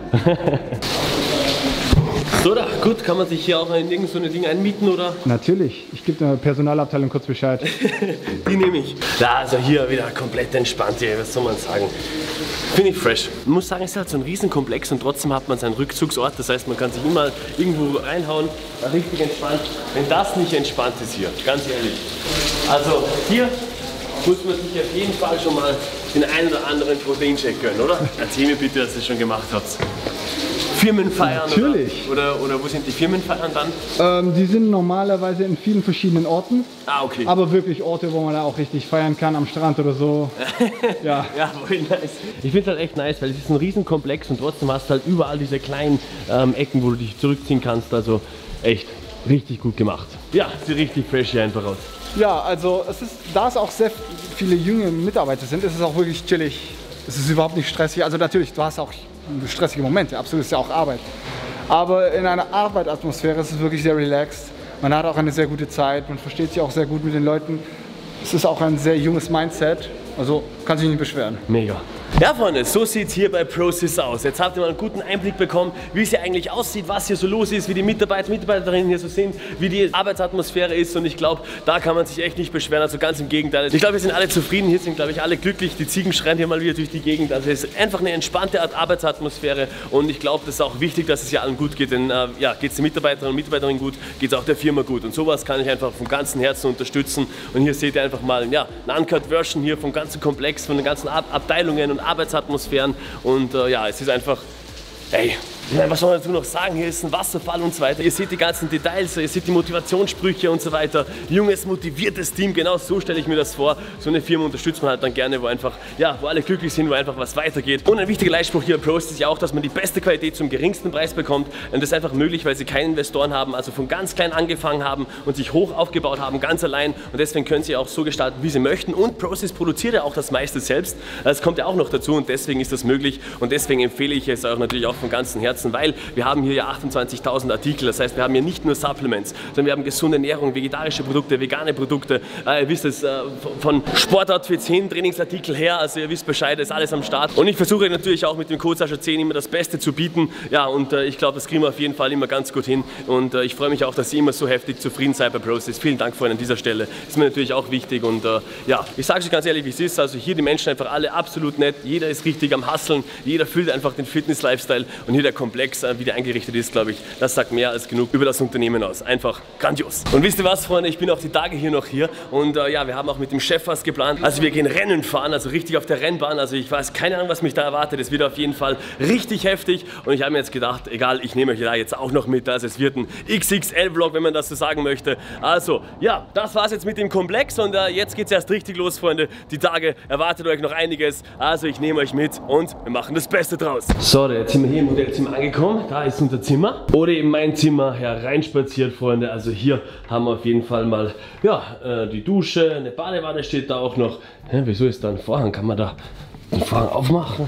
So, da, gut, kann man sich hier auch in irgend so eine Ding einmieten, oder? Natürlich, ich gebe der Personalabteilung kurz Bescheid. Die nehme ich. Ja, also hier wieder komplett entspannt hier, was soll man sagen. Finde ich fresh. Man muss sagen, es ist halt so ein Riesenkomplex und trotzdem hat man seinen Rückzugsort. Das heißt, man kann sich immer irgendwo reinhauen, richtig entspannt. Wenn das nicht entspannt ist hier, ganz ehrlich. Also hier muss man sich auf jeden Fall schon mal den einen oder anderen Proteincheck gönnen, oder? Erzähl mir bitte, dass ihr es schon gemacht habt. Firmenfeiern? Natürlich. Oder wo sind die Firmenfeiern dann? Die sind normalerweise in vielen verschiedenen Orten. Ah, okay. Aber wirklich Orte, wo man da auch richtig feiern kann, am Strand oder so. Ja. Ja, voll nice. Ich finde es halt echt nice, weil es ist ein Riesenkomplex und trotzdem hast du halt überall diese kleinen Ecken, wo du dich zurückziehen kannst. Also echt richtig gut gemacht. Ja, sieht richtig fresh hier einfach aus. Ja, also da es auch sehr viele junge Mitarbeiter sind, ist es auch wirklich chillig. Es ist überhaupt nicht stressig. Also natürlich, du hast auch stressige Momente, absolut, ist ja auch Arbeit. Aber in einer Arbeitsatmosphäre ist es wirklich sehr relaxed. Man hat auch eine sehr gute Zeit, man versteht sich auch sehr gut mit den Leuten. Es ist auch ein sehr junges Mindset, also kann sich nicht beschweren. Mega. Ja, Freunde, so sieht es hier bei ProSys aus. Jetzt habt ihr mal einen guten Einblick bekommen, wie es hier eigentlich aussieht, was hier so los ist, wie die Mitarbeiterinnen hier so sind, wie die Arbeitsatmosphäre ist. Und ich glaube, da kann man sich echt nicht beschweren, also ganz im Gegenteil. Ich glaube, wir sind alle zufrieden, hier sind, glaube ich, alle glücklich. Die Ziegen schreien hier mal wieder durch die Gegend. Also es ist einfach eine entspannte Arbeitsatmosphäre. Und ich glaube, das ist auch wichtig, dass es hier allen gut geht. Denn ja, geht es den Mitarbeiterinnen und Mitarbeitern gut, geht es auch der Firma gut. Und sowas kann ich einfach vom ganzen Herzen unterstützen. Und hier seht ihr einfach mal ja, eine Uncut-Version hier vom ganzen Komplex, von den ganzen Abteilungen und Arbeitsatmosphären und ja, es ist einfach, ey, was soll man dazu noch sagen? Hier ist ein Wasserfall und so weiter. Ihr seht die ganzen Details, ihr seht die Motivationssprüche und so weiter. Junges, motiviertes Team, genau so stelle ich mir das vor. So eine Firma unterstützt man halt dann gerne, wo einfach, ja, wo alle glücklich sind, wo einfach was weitergeht. Und ein wichtiger Leitspruch hier bei ProSys ist ja auch, dass man die beste Qualität zum geringsten Preis bekommt. Und das ist einfach möglich, weil sie keine Investoren haben, also von ganz klein angefangen haben und sich hoch aufgebaut haben, ganz allein. Und deswegen können sie auch so gestalten, wie sie möchten. Und ProSys produziert ja auch das meiste selbst. Das kommt ja auch noch dazu und deswegen ist das möglich. Und deswegen empfehle ich es auch natürlich auch von ganzem Herzen, weil wir haben hier ja 28.000 Artikel, das heißt, wir haben hier nicht nur Supplements, sondern wir haben gesunde Ernährung, vegetarische Produkte, vegane Produkte, ihr wisst es, von Sportoutfits hin, Trainingsartikel her, also ihr wisst Bescheid, ist alles am Start. Und ich versuche natürlich auch mit dem Code Sascha10 immer das Beste zu bieten, ja, und ich glaube, das kriegen wir auf jeden Fall immer ganz gut hin und ich freue mich auch, dass ihr immer so heftig zufrieden seid bei ProSys. Vielen Dank vorhin an dieser Stelle, ist mir natürlich auch wichtig und ja, ich sage euch ganz ehrlich, wie es ist, also hier die Menschen einfach alle absolut nett, jeder ist richtig am Hustlen, jeder fühlt einfach den Fitness-Lifestyle und hier der Komplex, wie der eingerichtet ist, glaube ich, das sagt mehr als genug über das Unternehmen aus. Einfach grandios. Und wisst ihr was, Freunde, ich bin auch die Tage hier noch hier und ja, wir haben auch mit dem Chef was geplant. Also wir gehen Rennen fahren, also richtig auf der Rennbahn. Also ich weiß keine Ahnung, was mich da erwartet. Es wird auf jeden Fall richtig heftig und ich habe mir jetzt gedacht, egal, ich nehme euch da jetzt auch noch mit. Also es wird ein XXL-Vlog, wenn man das so sagen möchte. Also ja, das war's jetzt mit dem Komplex und jetzt geht's erst richtig los, Freunde. Die Tage erwartet euch noch einiges. Also ich nehme euch mit und wir machen das Beste draus. So, jetzt sind wir hier im Modellzimmer angekommen. Da ist unser Zimmer oder eben mein Zimmer hereinspaziert, Freunde. Also hier haben wir auf jeden Fall mal ja, die Dusche, eine Badewanne steht da auch noch. Wieso ist da ein Vorhang? Kann man da den Vorhang aufmachen?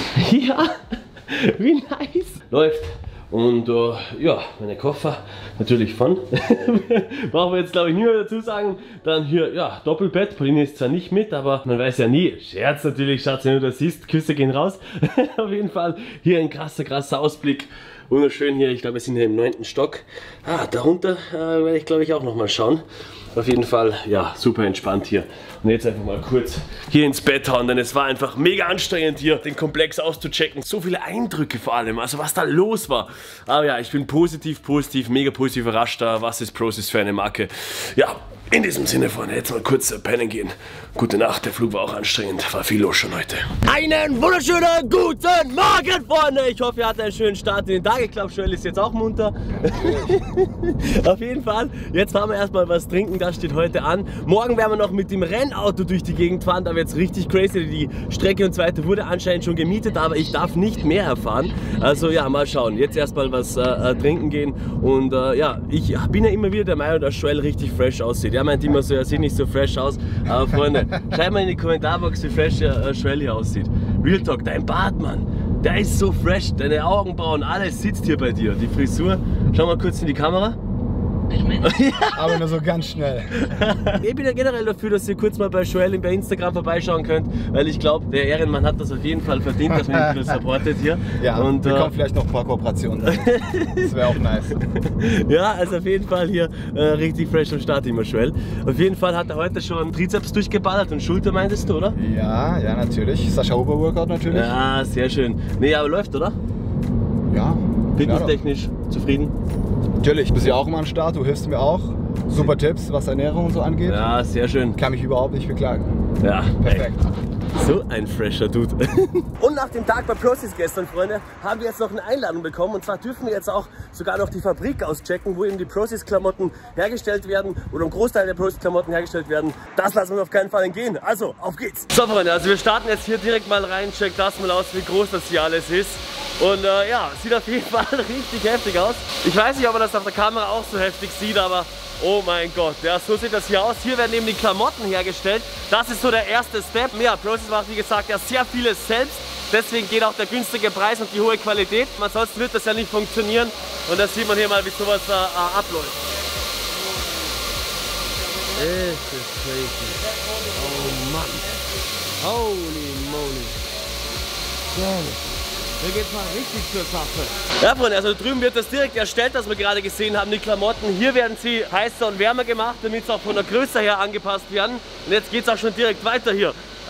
Ja, wie nice. Läuft. Und ja, meine Koffer natürlich von. Brauchen wir jetzt glaube ich nie mehr dazu sagen. Dann hier, ja, Doppelbett. Pauline ist zwar nicht mit, aber man weiß ja nie. Scherz natürlich, Schatz, wenn du das siehst. Küsse gehen raus. Auf jeden Fall hier ein krasser Ausblick. Wunderschön hier, ich glaube wir sind hier im 9. Stock. Darunter werde ich glaube ich auch noch mal schauen. Auf jeden Fall, ja, super entspannt hier. Und jetzt einfach mal kurz hier ins Bett hauen, denn es war einfach mega anstrengend hier, den Komplex auszuchecken. So viele Eindrücke vor allem, also was da los war. Aber ja, ich bin positiv, mega positiv überrascht da. Was ist Process für eine Marke? Ja, in diesem Sinne, Freunde, jetzt mal kurz pennen gehen. Gute Nacht, der Flug war auch anstrengend, war viel los schon heute. Einen wunderschönen guten Morgen, Freunde! Ich hoffe, ihr hattet einen schönen Start in den Tag. Ich glaube, Joel ist jetzt auch munter. Auf jeden Fall, jetzt fahren wir erstmal was trinken, das steht heute an. Morgen werden wir noch mit dem Rennauto durch die Gegend fahren, da wird es richtig crazy. Die Strecke und so weiter wurde anscheinend schon gemietet, aber ich darf nicht mehr erfahren. Also ja, mal schauen. Jetzt erstmal was trinken gehen und ja, ich bin ja immer wieder der Meinung, dass Joel richtig fresh aussieht. Er meint immer so, er sieht nicht so fresh aus, aber Freunde, schreibt mal in die Kommentarbox, wie fresh Joel hier aussieht. Real Talk, dein Bart, Mann, der ist so fresh, deine Augenbrauen, alles sitzt hier bei dir. Die Frisur, schau mal kurz in die Kamera. Aber nur so ganz schnell. Ich bin ja generell dafür, dass ihr kurz mal bei Joel bei Instagram vorbeischauen könnt, weil ich glaube, der Ehrenmann hat das auf jeden Fall verdient, dass man ihn supportet hier. Ja, und wir kommen vielleicht noch ein paar Kooperationen. Das wäre auch nice. Ja, also auf jeden Fall hier richtig fresh am Start immer, Joel. Auf jeden Fall hat er heute schon Trizeps durchgeballert und Schulter meintest du, oder? Ja, ja, natürlich. Sascha Huber Workout natürlich. Ja, sehr schön. Nee, aber läuft, oder? Ja. Fitnesstechnisch zufrieden? Natürlich, bist ja auch immer am Start, du hilfst mir auch. Super Tipps, was Ernährung und so angeht. Ja, sehr schön. Kann mich überhaupt nicht beklagen. Ja, perfekt. So ein fresher Dude. Und nach dem Tag bei Process gestern, Freunde, haben wir jetzt noch eine Einladung bekommen. Und zwar dürfen wir jetzt auch sogar noch die Fabrik auschecken, wo eben die Process-Klamotten hergestellt werden oder ein Großteil der Process-Klamotten hergestellt werden. Das lassen wir auf keinen Fall entgehen. Also, auf geht's. So, Freunde, also wir starten jetzt hier direkt mal rein. Checkt das mal aus, wie groß das hier alles ist. Und ja, sieht auf jeden Fall richtig heftig aus. Ich weiß nicht, ob man das auf der Kamera auch so heftig sieht, aber oh mein Gott, ja, so sieht das hier aus. Hier werden eben die Klamotten hergestellt. Das ist so der erste Step. Ja, Process macht, wie gesagt, ja sehr vieles selbst. Deswegen geht auch der günstige Preis und die hohe Qualität. Ansonsten wird das ja nicht funktionieren. Und das sieht man hier mal, wie sowas abläuft. Das ist crazy. Oh Mann. Holy moly. Hier geht's mal richtig zur Sache. Ja, Freunde, also drüben wird das direkt erstellt, das wir gerade gesehen haben, die Klamotten. Hier werden sie heißer und wärmer gemacht, damit sie auch von der Größe her angepasst werden. Und jetzt geht's auch schon direkt weiter hier.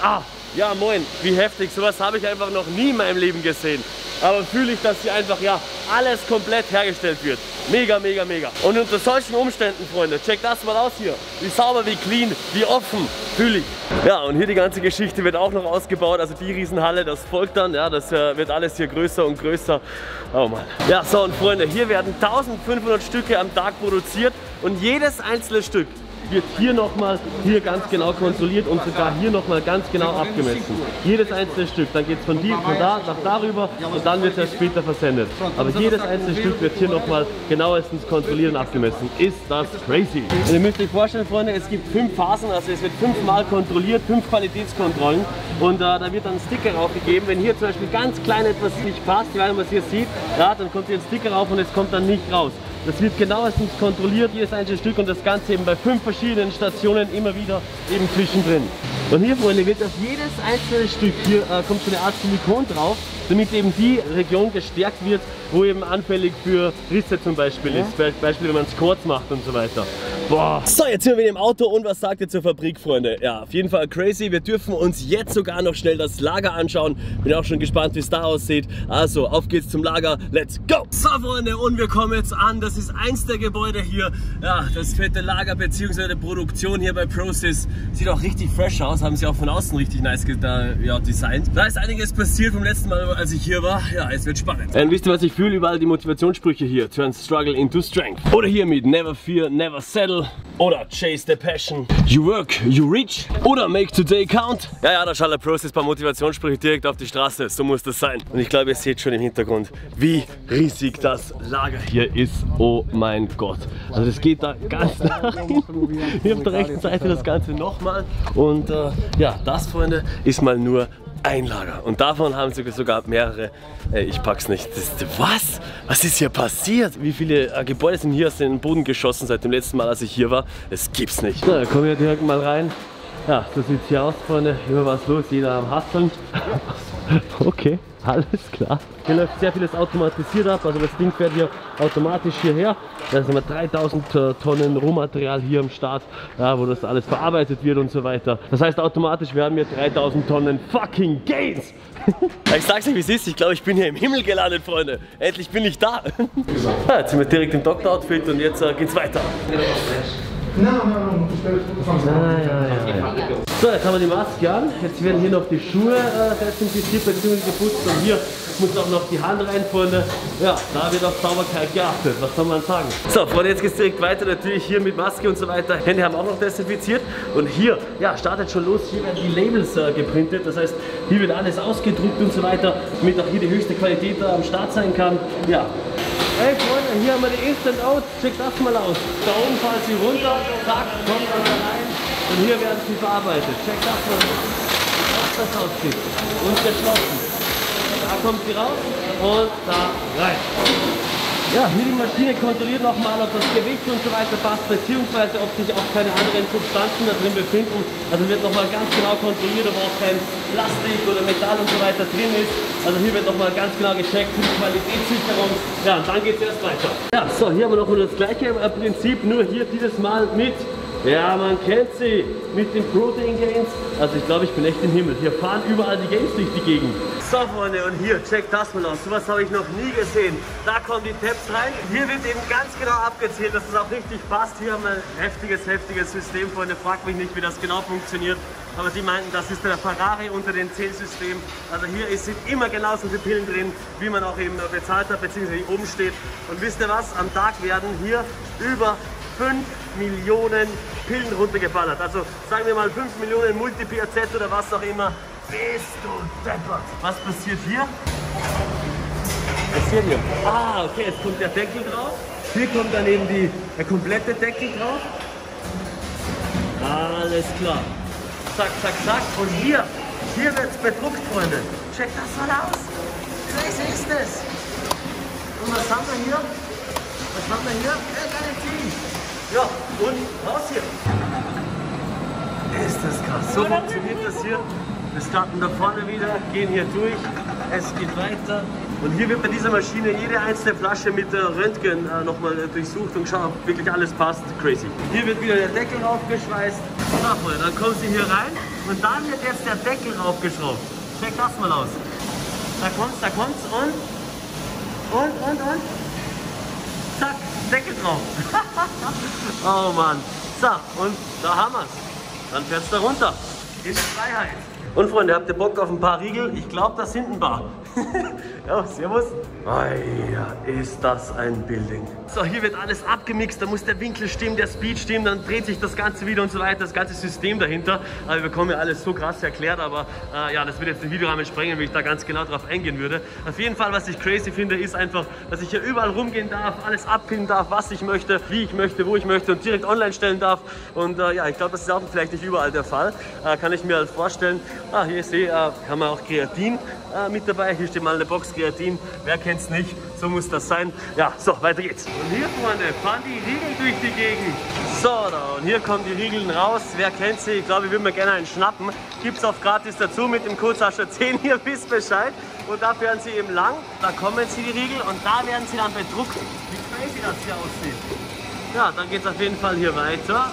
Ja moin, wie heftig, sowas habe ich einfach noch nie in meinem Leben gesehen. Aber fühle ich, dass hier einfach ja alles komplett hergestellt wird. Mega, mega, mega. Und unter solchen Umständen, Freunde, checkt das mal aus hier. Wie sauber, wie clean, wie offen, fühle ich. Ja, und hier die ganze Geschichte wird auch noch ausgebaut. Also die Riesenhalle, das folgt dann. Ja, das wird alles hier größer und größer. Oh Mann. Ja, so und Freunde, hier werden 1500 Stücke am Tag produziert. Und jedes einzelne Stück wird hier nochmal ganz genau kontrolliert und sogar hier nochmal ganz genau abgemessen. Jedes einzelne Stück. Dann geht es von da nach darüber und dann wird es später versendet. Aber jedes einzelne Stück wird hier nochmal genauestens kontrolliert und abgemessen. Ist das crazy? Und ihr müsst euch vorstellen, Freunde, es gibt 5 Phasen, also es wird 5-mal kontrolliert, 5 Qualitätskontrollen und da wird dann ein Sticker raufgegeben. Wenn hier zum Beispiel ganz klein etwas nicht passt, wenn man es hier sieht, ja, dann kommt hier ein Sticker rauf und es kommt dann nicht raus. Das wird genauestens kontrolliert, jedes einzelne Stück und das Ganze eben bei 5 verschiedenen Stationen immer wieder eben zwischendrin. Und hier, Freunde, wird auf jedes einzelne Stück, hier kommt so eine Art Silikon drauf, damit eben die Region gestärkt wird, wo eben anfällig für Risse zum Beispiel ist. Beispiel, wenn man Squats macht und so weiter. Boah. So, jetzt sind wir wieder im Auto und was sagt ihr zur Fabrik, Freunde? Ja, auf jeden Fall crazy. Wir dürfen uns jetzt sogar noch schnell das Lager anschauen. Bin auch schon gespannt, wie es da aussieht. Also, auf geht's zum Lager. Let's go! So, Freunde, und wir kommen jetzt an. Das ist eins der Gebäude hier. Ja, das fette Lager bzw. Produktion hier bei Process. Sieht auch richtig fresh aus. Haben sie auch von außen richtig nice designt. Da ist einiges passiert vom letzten Mal, als ich hier war. Ja, es wird spannend. Wisst ihr, was ich fühle? Überall die Motivationssprüche hier. Turn struggle into strength. Oder hier mit Never fear, never settle. Oder chase the passion. You work, you reach. Oder make today count. Ja, da schaut der Process bei Motivationssprüche direkt auf die Straße. So muss das sein. Und ich glaube, ihr seht schon im Hintergrund, wie riesig das Lager hier ist. Oh mein Gott. Also das geht da ganz nach hinten. Hier auf der rechten Seite das Ganze nochmal. Und ja, das, Freunde, ist mal nur ein Lager. Und davon haben sie sogar mehrere. Ich pack's nicht. Was? Was ist hier passiert? Wie viele Gebäude sind hier aus dem Boden geschossen seit dem letzten Mal, als ich hier war? Das gibt's nicht. Na, da kommen wir direkt mal rein. Ja, so sieht es hier aus, Freunde. Immer was los, jeder am Hasseln. Okay, alles klar. Hier läuft sehr vieles automatisiert ab, also das Ding fährt hier automatisch hierher. Da sind wir 3000 Tonnen Rohmaterial hier am Start, ja, wo das alles verarbeitet wird und so weiter. Das heißt automatisch, wir haben hier 3000 Tonnen fucking Gains. Ich sag's nicht, wie es ist, ich glaube, ich bin hier im Himmel gelandet, Freunde. Endlich bin ich da. Ja, jetzt sind wir direkt im Doktor-Outfit und jetzt geht's weiter. So, jetzt haben wir die Maske an. Jetzt werden hier noch die Schuhe desinfiziert bzw. geputzt und hier muss auch noch die Hand rein, Freunde. Ja, da wird auf Sauberkeit geachtet. Was soll man sagen? So, Freunde, jetzt geht's direkt weiter. Natürlich hier mit Maske und so weiter. Hände haben auch noch desinfiziert. Und hier, ja, startet schon los. Hier werden die Labels geprintet. Das heißt, hier wird alles ausgedruckt und so weiter, damit auch hier die höchste Qualität am Start sein kann. Ja. Hey Freunde, hier haben wir die Instant Out, checkt das mal aus. Da oben fallen sie runter, zack, kommt dann rein und hier werden sie verarbeitet. Checkt das mal aus, wie das aussieht. Und geschlossen. Da kommt sie raus und da rein. Ja, hier die Maschine kontrolliert nochmal, ob das Gewicht und so weiter passt, beziehungsweise ob sich auch keine anderen Substanzen da drin befinden. Also wird nochmal ganz genau kontrolliert, ob auch kein Plastik oder Metall und so weiter drin ist. Also hier wird nochmal ganz genau gecheckt für die Qualitätssicherung. Ja, und dann geht es erst weiter. Ja, so, hier haben wir noch das gleiche Prinzip, nur hier dieses Mal mit, ja, man kennt sie, mit den Protein Gains. Also ich glaube, ich bin echt im Himmel. Hier fahren überall die Gains durch die Gegend. So, Freunde, und hier, checkt das mal aus. Sowas habe ich noch nie gesehen. Da kommen die Tabs rein. Hier wird eben ganz genau abgezählt, dass das auch richtig passt. Hier haben wir ein heftiges System, Freunde. Fragt mich nicht, wie das genau funktioniert. Aber die meinten, das ist der Ferrari unter den Zählsystemen. Also hier sind immer genauso viele Pillen drin, wie man auch eben bezahlt hat, beziehungsweise oben steht. Und wisst ihr was? Am Tag werden hier über 5 Millionen Pillen runtergeballert. Also sagen wir mal 5 Millionen Multi-PRZ oder was auch immer. Bist du deppert. Was passiert hier? Was passiert hier? Ah, okay, jetzt kommt der Deckel drauf. Hier kommt dann eben der komplette Deckel drauf. Alles klar. Zack, zack, zack. Und hier wird es bedruckt, Freunde. Check das mal aus. Was ist das? Und was haben wir hier? Was haben wir hier? Ja, und raus hier. Ist das krass. So funktioniert das hier. Wir starten da vorne wieder, gehen hier durch, es geht weiter. Und hier wird bei dieser Maschine jede einzelne Flasche mit Röntgen nochmal durchsucht und schauen, ob wirklich alles passt. Crazy. Hier wird wieder der Deckel raufgeschweißt. So, Freunde, dann kommen Sie hier rein und dann wird jetzt der Deckel raufgeschraubt. Check das mal aus. Da kommt's und. Zack, Deckel drauf. Oh Mann. So, und da haben wir's. Dann fährt's da runter. In Freiheit. Und Freunde, habt ihr Bock auf ein paar Riegel? Ich glaube, das sind ein paar. Ja, servus. Ja, ist das ein Building. So, hier wird alles abgemixt, da muss der Winkel stimmen, der Speed stimmen, dann dreht sich das Ganze wieder und so weiter, das ganze System dahinter. Also wir bekommen ja alles so krass erklärt, aber ja, das wird jetzt den Videorahmen sprengen, wenn ich da ganz genau drauf eingehen würde. Auf jeden Fall, was ich crazy finde, ist einfach, dass ich hier überall rumgehen darf, alles abpinnen darf, was ich möchte, wie ich möchte, wo ich möchte und direkt online stellen darf. Und ja, ich glaube, das ist auch vielleicht nicht überall der Fall. Kann ich mir halt vorstellen. Hier sehe haben wir auch Kreatin mit dabei. Hier steht mal eine Box Kreatin. Wer kennt es nicht? So muss das sein. Ja, so, weiter geht's. Und hier, Freunde, fahren die Riegel durch die Gegend. So, da, und hier kommen die Riegeln raus. Wer kennt sie? Ich glaube, ich würde mir gerne einen schnappen. Gibt es auf gratis dazu mit dem Code Sascha10. Ihr wisst Bescheid. Und da werden sie eben lang. Da kommen sie, die Riegel, und da werden sie dann bedruckt. Wie crazy das hier aussieht. Ja, dann geht es auf jeden Fall hier weiter.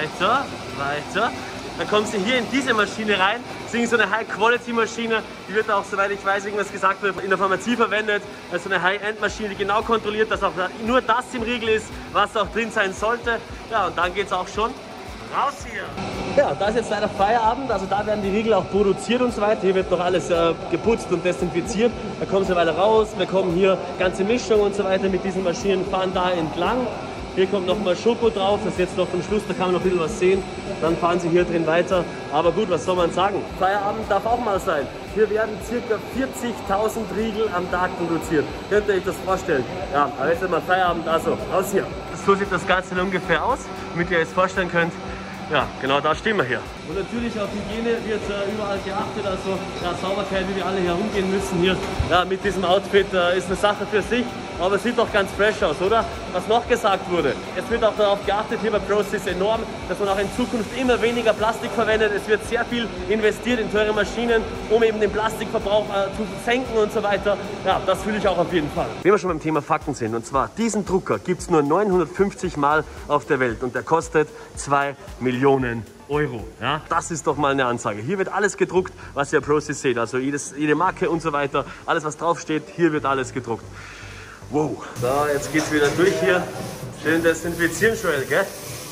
Dann kommen sie hier in diese Maschine rein. Das ist so eine High-Quality-Maschine. Die wird auch, soweit ich weiß, irgendwas gesagt wird, in der Pharmazie verwendet. Also eine High-End-Maschine, die genau kontrolliert, dass auch nur das im Riegel ist, was auch drin sein sollte. Ja, und dann geht es auch schon raus hier. Ja, da ist jetzt leider Feierabend. Also da werden die Riegel auch produziert und so weiter. Hier wird noch alles geputzt und desinfiziert. Da kommen sie weiter raus. Wir kommen hier ganze Mischung und so weiter mit diesen Maschinen, fahren da entlang. Hier kommt nochmal Schoko drauf, das ist jetzt noch zum Schluss, da kann man noch ein bisschen was sehen. Dann fahren sie hier drin weiter. Aber gut, was soll man sagen? Feierabend darf auch mal sein. Hier werden ca. 40.000 Riegel am Tag produziert. Könnt ihr euch das vorstellen? Ja, aber jetzt ist mal Feierabend, also raus hier. So sieht das Ganze ungefähr aus, damit ihr euch vorstellen könnt. Ja, genau da stehen wir hier. Und natürlich auf Hygiene wird überall geachtet, also ja, Sauberkeit, wie wir alle hier rumgehen müssen hier. Ja, mit diesem Outfit ist eine Sache für sich. aber es sieht doch ganz fresh aus, oder? Was noch gesagt wurde, es wird auch darauf geachtet, hier bei ProSys enorm, dass man auch in Zukunft immer weniger Plastik verwendet. Es wird sehr viel investiert in teure Maschinen, um eben den Plastikverbrauch zu senken und so weiter. Ja, das fühle ich auch auf jeden Fall. Wenn wir schon beim Thema Fakten sind, und zwar diesen Drucker gibt es nur 950 Mal auf der Welt und der kostet 2 Millionen Euro. Ja? Das ist doch mal eine Ansage. Hier wird alles gedruckt, was ihr ProSys seht. Also jede Marke und so weiter. Alles, was draufsteht, hier wird alles gedruckt. Wow. So, jetzt geht's wieder durch hier. Schön desinfizieren, Joel, gell?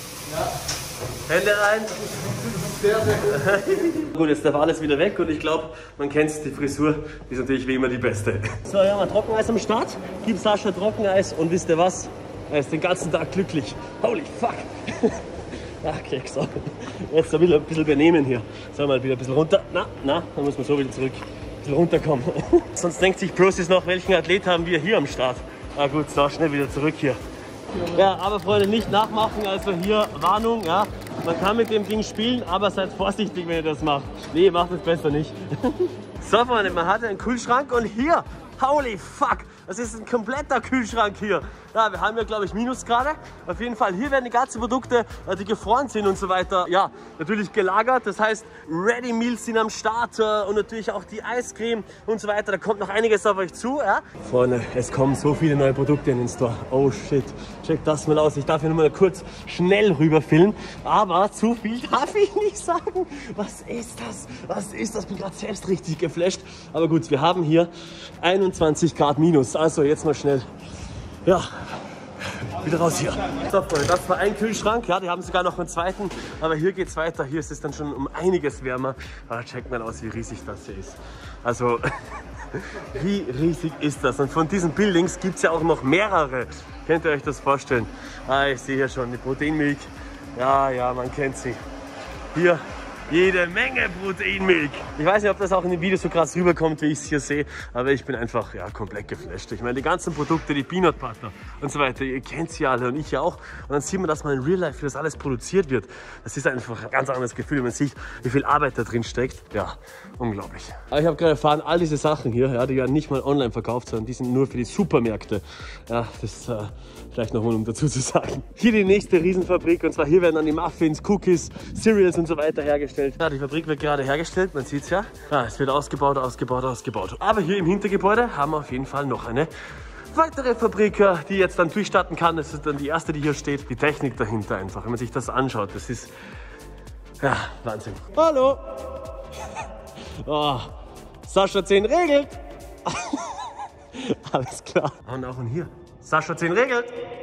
Ja. Hände rein. Sehr, sehr gut. Gut, jetzt darf alles wieder weg und ich glaube, man kennt es, die Frisur ist natürlich wie immer die beste. So, hier haben wir Trockeneis am Start. Gib Sascha Trockeneis und wisst ihr was? Er ist den ganzen Tag glücklich. Holy fuck. Okay, so. Jetzt ein bisschen benehmen hier. So, mal wieder ein bisschen runter. Na, dann muss man so wieder zurück. Ein bisschen runterkommen. Sonst denkt sich ProSys noch, welchen Athlet haben wir hier am Start. Ah gut, so, schnell wieder zurück hier. Ja, aber Freunde, nicht nachmachen. Also hier Warnung, ja. Man kann mit dem Ding spielen, aber seid vorsichtig, wenn ihr das macht. Nee, macht es besser nicht. So, Freunde, man hat einen Kühlschrank und hier, holy fuck, das ist ein kompletter Kühlschrank hier. Ja, wir haben ja, glaube ich, Minusgrade. Auf jeden Fall, hier werden die ganzen Produkte, die gefroren sind und so weiter, ja, natürlich gelagert. Das heißt, Ready Meals sind am Start und natürlich auch die Eiscreme und so weiter. Da kommt noch einiges auf euch zu, ja. Freunde, es kommen so viele neue Produkte in den Store. Oh shit, checkt das mal aus. Ich darf hier nur mal kurz schnell rüberfilmen, aber zu viel darf ich nicht sagen. Was ist das? Was ist das? Ich bin gerade selbst richtig geflasht. Aber gut, wir haben hier 21 Grad minus. Also jetzt mal schnell. Ja, wieder raus hier. So, Freunde, das war ein Kühlschrank. Ja, die haben sogar noch einen zweiten. Aber hier geht es weiter. Hier ist es dann schon um einiges wärmer. Aber checkt mal aus, wie riesig das hier ist. Also, wie riesig ist das? Und von diesen Buildings gibt es ja auch noch mehrere. Könnt ihr euch das vorstellen? Ah, ich sehe hier schon die Proteinmilch. Ja, man kennt sie. Hier. Jede Menge Proteinmilch. Ich weiß nicht, ob das auch in dem Video so krass rüberkommt, wie ich es hier sehe, aber ich bin einfach komplett geflasht. Ich meine, die ganzen Produkte, die Peanut Butter und so weiter, ihr kennt sie alle und ich ja auch. Und dann sieht man, dass man in Real Life, wie das alles produziert wird. Das ist einfach ein ganz anderes Gefühl, wenn man sieht, wie viel Arbeit da drin steckt. Ja, unglaublich. Aber ich habe gerade erfahren, all diese Sachen hier, ja, die werden nicht mal online verkauft, sondern die sind nur für die Supermärkte. Ja, das vielleicht noch mal, um dazu zu sagen. Hier die nächste Riesenfabrik und zwar hier werden dann die Muffins, Cookies, Cereals und so weiter hergestellt. Ja, die Fabrik wird gerade hergestellt, man sieht es ja. Ja, es wird ausgebaut. Aber hier im Hintergebäude haben wir auf jeden Fall noch eine weitere Fabrik, die jetzt dann durchstarten kann. Das ist dann die erste, die hier steht. Die Technik dahinter einfach, wenn man sich das anschaut, das ist ja Wahnsinn. Hallo! Oh, Sascha 10 regelt! Alles klar. Und auch hier. Sascha 10 regelt!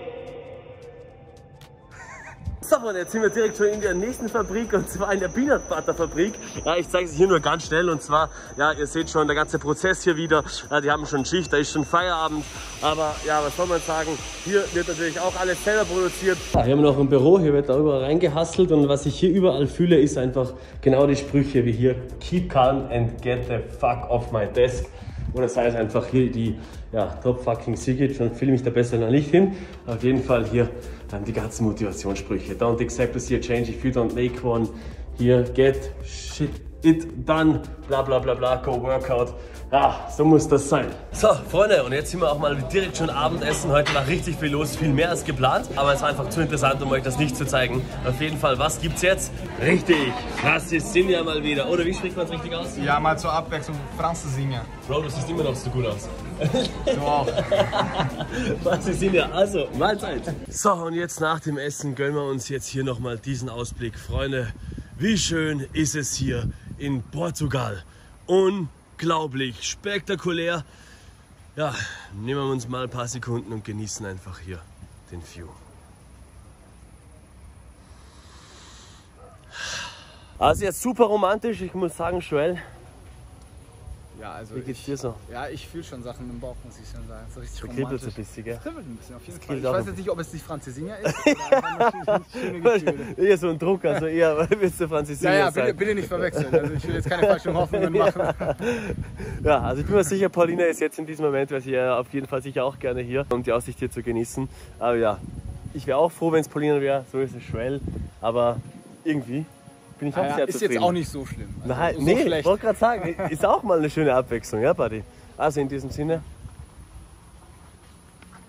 So, und jetzt sind wir direkt schon in der nächsten Fabrik und zwar in der Peanut Butter Fabrik. Ja, ich zeige es hier nur ganz schnell und zwar, ja, ihr seht schon, der ganze Prozess hier wieder. Ja, die haben schon Schicht, da ist schon Feierabend. Aber ja, was soll man sagen, hier wird natürlich auch alles selber produziert. Ja, hier haben wir noch ein Büro, hier wird da überall reingehustelt und was ich hier überall fühle, ist einfach genau die Sprüche wie hier: Keep calm and get the fuck off my desk. Oder sei es einfach hier die Top fucking Secret, schon filme ich da besser noch nicht hin. Auf jeden Fall hier die ganzen Motivationssprüche. Don't accept to see a change if you don't make one. Hier, get shit it done, bla bla bla bla, go workout. Ja, so muss das sein. So, Freunde, und jetzt sind wir auch mal direkt schon Abendessen. Heute war richtig viel los, viel mehr als geplant. Aber es war einfach zu interessant, um euch das nicht zu zeigen. Auf jeden Fall, was gibt's jetzt? Richtig, Francesinha mal wieder. Oder wie spricht man es richtig aus? Ja, mal zur Abwechslung Francesinha. Bro, du siehst immer noch so gut aus. Du auch. Francesinha, also, Mahlzeit. So, und jetzt nach dem Essen gönnen wir uns jetzt hier nochmal diesen Ausblick. Freunde, wie schön ist es hier in Portugal. Unglaublich, spektakulär. Ja, nehmen wir uns mal ein paar Sekunden und genießen einfach hier den View. Also jetzt super romantisch, ich muss sagen, Joel. Ja, also wie geht's dir so? Ja, ich fühle schon Sachen im Bauch, muss ich schon sagen. So richtig romantisch. Kribbelt es ein bisschen, gell? Kribbelt ein bisschen, auf jeden Fall. Ich weiß jetzt nicht, ob es die Francesinha ist oder natürlich schöne Gefühle. Eher so ein Druck, also eher willst du Francesinha sein. Ja, bitte nicht verwechseln. Also ich will jetzt keine falschen Hoffnungen machen. Ja, also ich bin mir sicher, Paulina ist jetzt in diesem Moment, weil sie ja auf jeden Fall sicher auch gerne hier, um die Aussicht hier zu genießen. Aber ja, ich wäre auch froh, wenn es Paulina wäre, so ist es Joel. Aber irgendwie bin ich auch sehr zufrieden. Ist jetzt auch nicht so schlimm. Also nein, so nee, ich wollte gerade sagen, ist auch mal eine schöne Abwechslung, ja, Buddy? Also in diesem Sinne.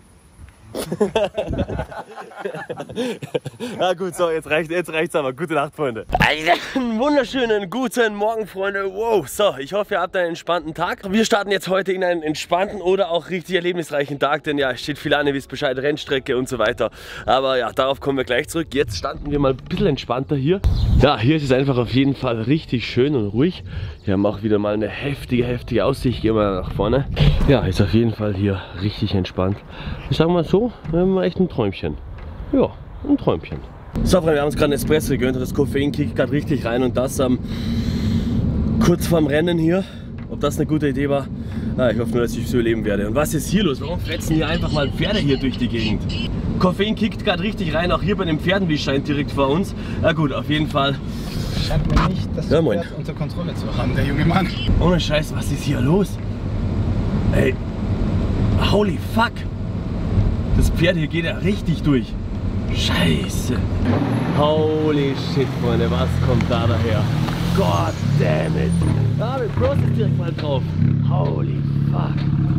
Na gut, so, jetzt reicht's aber. Gute Nacht, Freunde. Einen wunderschönen guten Morgen, Freunde. Wow, so, ich hoffe, ihr habt einen entspannten Tag. Wir starten jetzt heute in einen entspannten oder auch richtig erlebnisreichen Tag, denn ja, es steht viel an, ihr wisst Bescheid, Rennstrecke und so weiter. Aber ja, darauf kommen wir gleich zurück. Jetzt standen wir mal ein bisschen entspannter hier. Ja, hier ist es einfach auf jeden Fall richtig schön und ruhig. Wir haben auch wieder mal eine heftige Aussicht. Gehen wir nach vorne. Ja, ist auf jeden Fall hier richtig entspannt. Ich sag mal so, wir haben echt ein Träumchen. Ja, ein Träumchen. So, Freunde, wir haben uns gerade einen Espresso gegönnt und das Koffein kickt gerade richtig rein und das kurz vorm Rennen hier. Ob das eine gute Idee war? Ah, ich hoffe nur, dass ich so leben werde. Und was ist hier los? Warum fressen hier einfach mal Pferde hier durch die Gegend? Koffein kickt gerade richtig rein, auch hier bei den Pferden, wie es scheint, direkt vor uns. Na gut, auf jeden Fall. Scheint mir nicht, das Pferd unter Kontrolle zu haben, der junge Mann. Ohne Scheiß, was ist hier los? Ey, holy fuck. Das Pferd hier geht ja richtig durch. Scheiße. Holy shit, Freunde, was kommt da daher? God damn it. Ah, mit Bros ist direkt mal drauf. Holy fuck.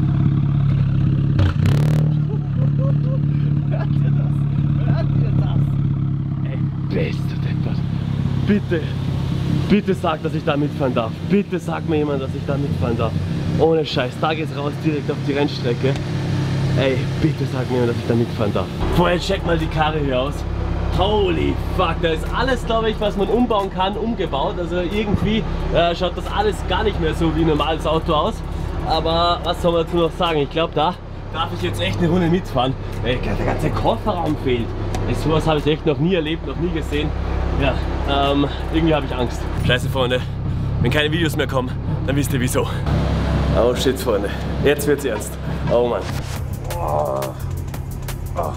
Hört ihr das? Hört ihr das? Ey, bist du deppert. Bitte sag, dass ich da mitfahren darf. Bitte sag mir jemand, dass ich da mitfahren darf. Ohne Scheiß, da geht's raus direkt auf die Rennstrecke. Ey, bitte sag mir, dass ich da mitfahren darf. Vorher check mal die Karre hier aus. Holy fuck, da ist alles, glaube ich, was man umbauen kann, umgebaut. Also irgendwie schaut das alles gar nicht mehr so wie ein normales Auto aus. Aber was soll man dazu noch sagen? Ich glaube, da darf ich jetzt echt eine Runde mitfahren. Ey, der ganze Kofferraum fehlt. Ey, sowas habe ich echt noch nie erlebt, noch nie gesehen. Ja, irgendwie habe ich Angst. Scheiße, Freunde, wenn keine Videos mehr kommen, dann wisst ihr wieso. Oh shit, Freunde, jetzt wird's ernst. Oh Mann. Oh. Oh.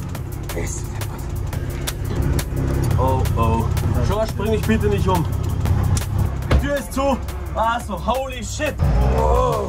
Oh, oh. George, spring mich bitte nicht um. Die Tür ist zu. Also, holy shit. Oh.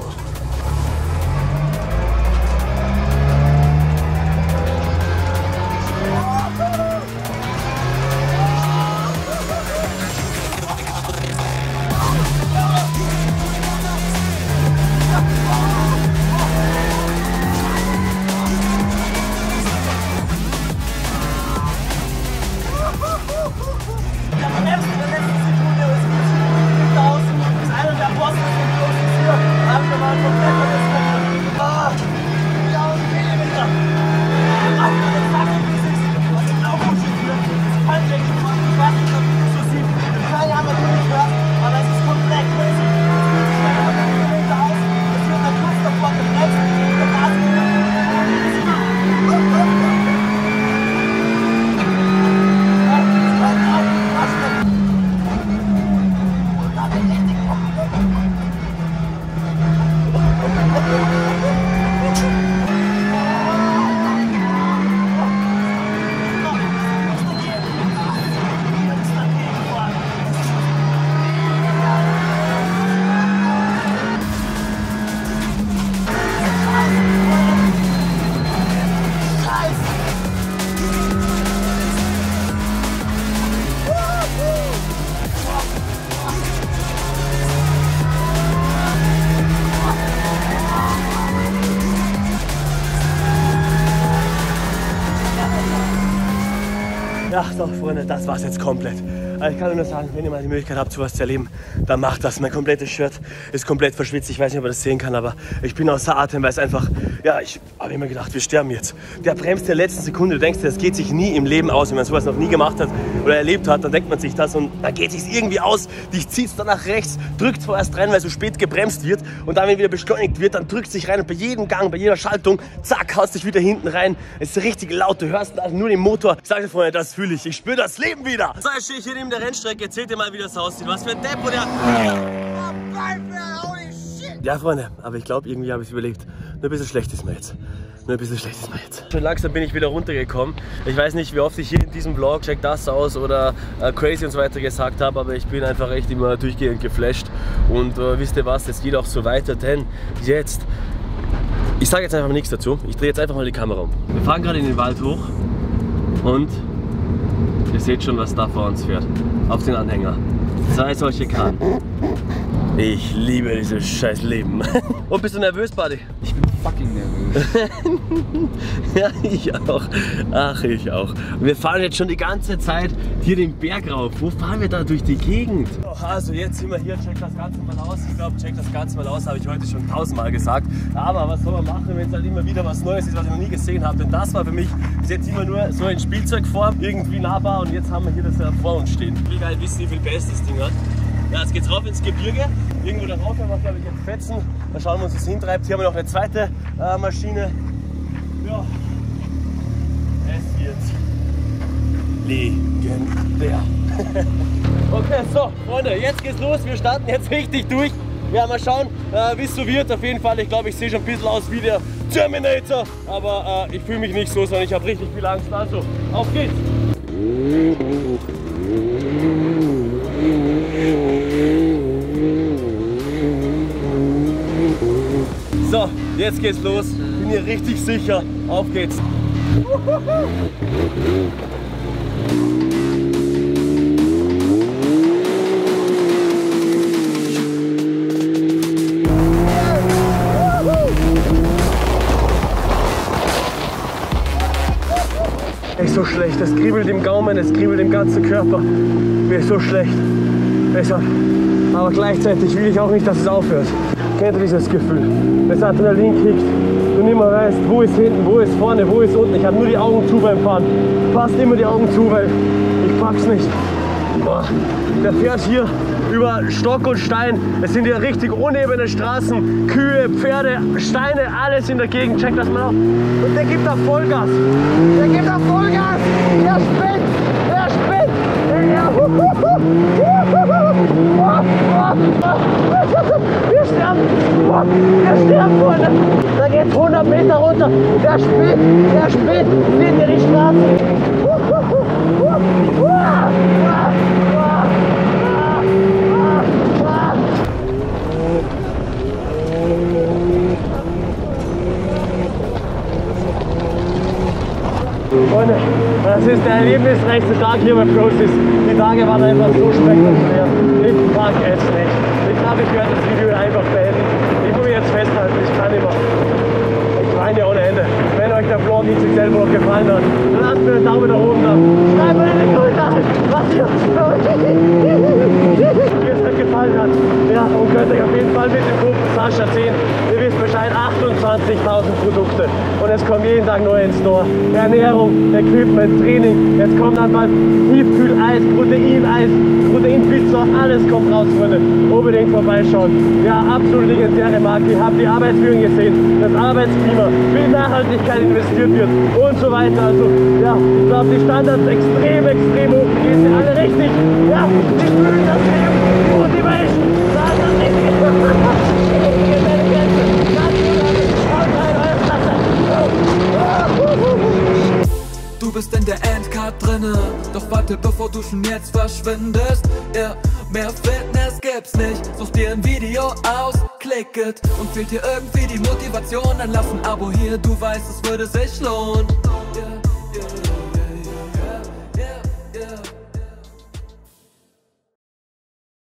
Ja, so Freunde, das war's jetzt komplett. Also ich kann nur sagen, wenn ihr mal die Möglichkeit habt, sowas zu erleben, dann macht das. Mein komplettes Shirt ist komplett verschwitzt. Ich weiß nicht, ob ihr das sehen kann, aber ich bin außer Atem, weil es einfach, ja, ich habe immer gedacht, wir sterben jetzt. Der bremst in der letzten Sekunde. Du denkst dir, das geht sich nie im Leben aus. Wenn man sowas noch nie gemacht hat oder erlebt hat, dann denkt man sich das und dann geht es sich irgendwie aus. Dich zieht dann nach rechts, drückt vorerst rein, weil so spät gebremst wird und dann, wenn wieder beschleunigt wird, dann drückt sich rein und bei jedem Gang, bei jeder Schaltung, zack, haust dich wieder hinten rein. Es ist richtig laut, du hörst also nur den Motor. Ich sage dir, Freunde, das fühle ich. Ich spüre das Leben wieder. So, jetzt stehe ich hier neben der Rennstrecke. Erzählt dir mal, wie das aussieht. Was für ein Tempo der... Ja, Freunde, aber ich glaube, irgendwie habe ich es überlebt. Nur ein bisschen schlecht ist mir jetzt. Schon langsam bin ich wieder runtergekommen. Ich weiß nicht, wie oft ich hier in diesem Vlog check das aus oder crazy und so weiter gesagt habe, aber ich bin einfach echt immer durchgehend geflasht. Und wisst ihr was, es geht auch so weiter, denn jetzt... Ich sage jetzt einfach mal nichts dazu. Ich drehe jetzt einfach mal die Kamera um. Wir fahren gerade in den Wald hoch und ihr seht schon, was da vor uns fährt. Auf den Anhänger. 2 solche Kahn. Ich liebe dieses scheiß Leben. Und bist du nervös, Buddy? Ich bin fucking nervös. Ja, ich auch. Ach, ich auch. Und wir fahren jetzt schon die ganze Zeit hier den Berg rauf. Wo fahren wir da durch die Gegend? Also jetzt sind wir hier, check das Ganze mal aus. Ich glaube, check das Ganze mal aus, habe ich heute schon 1000-mal gesagt. Aber was soll man machen, wenn es halt immer wieder was Neues ist, was ich noch nie gesehen habe? Denn das war für mich bis jetzt immer nur so in Spielzeugform, irgendwie nahbar. Und jetzt haben wir hier das vor uns stehen. Ich will gar nicht wissen, wie viel PS das Ding hat. Ja, jetzt geht's rauf ins Gebirge. Irgendwo da rauf, wir glaube ich jetzt fetzen. Mal schauen, wo uns das hintreibt. Hier haben wir noch eine zweite Maschine. Ja, es wird legendär. Okay, so, Freunde, jetzt geht's los. Wir starten jetzt richtig durch. Ja, mal schauen, wie es so wird. Auf jeden Fall, ich glaube, ich sehe schon ein bisschen aus wie der Terminator. Aber ich fühle mich nicht so, sondern ich habe richtig viel Angst. Also, auf geht's! So, jetzt geht's los. Bin hier richtig sicher. Auf geht's. Echt so schlecht. Es kribbelt im Gaumen, es kribbelt im ganzen Körper. Mir ist so schlecht. Deshalb. Aber gleichzeitig will ich auch nicht, dass es aufhört. Kennt ihr dieses Gefühl? Das Adrenalin kickt. Du nicht mehr weißt, wo ist hinten, wo ist vorne, wo ist unten. Ich habe nur die Augen zu beim Fahren. Passt immer die Augen zu, weil ich pack's nicht. Boah. Der fährt hier über Stock und Stein. Es sind hier richtig unebene Straßen. Kühe, Pferde, Steine, alles in der Gegend. Check das mal auf. Und der gibt da Vollgas. Der gibt da Vollgas. Der spinnt. Der spinnt. Wir sterben. Wir sterben, Freunde. Da geht's 100 Meter runter. Der spinnt. Der spinnt. Seht ihr die Straße? Freunde, das ist der erlebnisreichste Tag hier bei Process. Die Tage waren einfach so spektakulär. Ich mag es nicht. Ich glaube, ich werde das Video einfach beenden. Ich muss mich jetzt festhalten, ich kann nicht mehr. Ich weine ohne Ende. Wenn euch der Vlog XXL Vlog gefallen hat, dann lasst mir einen Daumen nach oben da. Schreibt mir in die Kommentare, was ihr es gefallen hat. Ja, und könnt euch auf jeden Fall mit dem Code Sascha10, ihr wisst Bescheid, 28.000 Produkte. Und es kommt jeden Tag neu ins Store. Ernährung, Equipment, Training. Jetzt kommt dann bald Tiefkühleis, Proteineis, Proteinpizza, alles kommt raus, Freunde. Unbedingt vorbeischauen. Ja, absolut legendäre Marke. Ihr habt die Arbeitsführung gesehen, das Arbeitsklima, wie in Nachhaltigkeit investiert wird und so weiter. Also, ja, ich glaube, die Standards extrem hoch. Die gehen sie alle richtig. Ja, die fühlen das Leben. Motivation. Das ist das Richtige. Du bist in der Endcard drinne, doch warte, bevor du schon jetzt verschwindest. Ja, mehr Fitness gibt's nicht, such dir ein Video aus, klick it. Und fehlt dir irgendwie die Motivation, dann lass ein Abo hier, du weißt, es würde sich lohnen.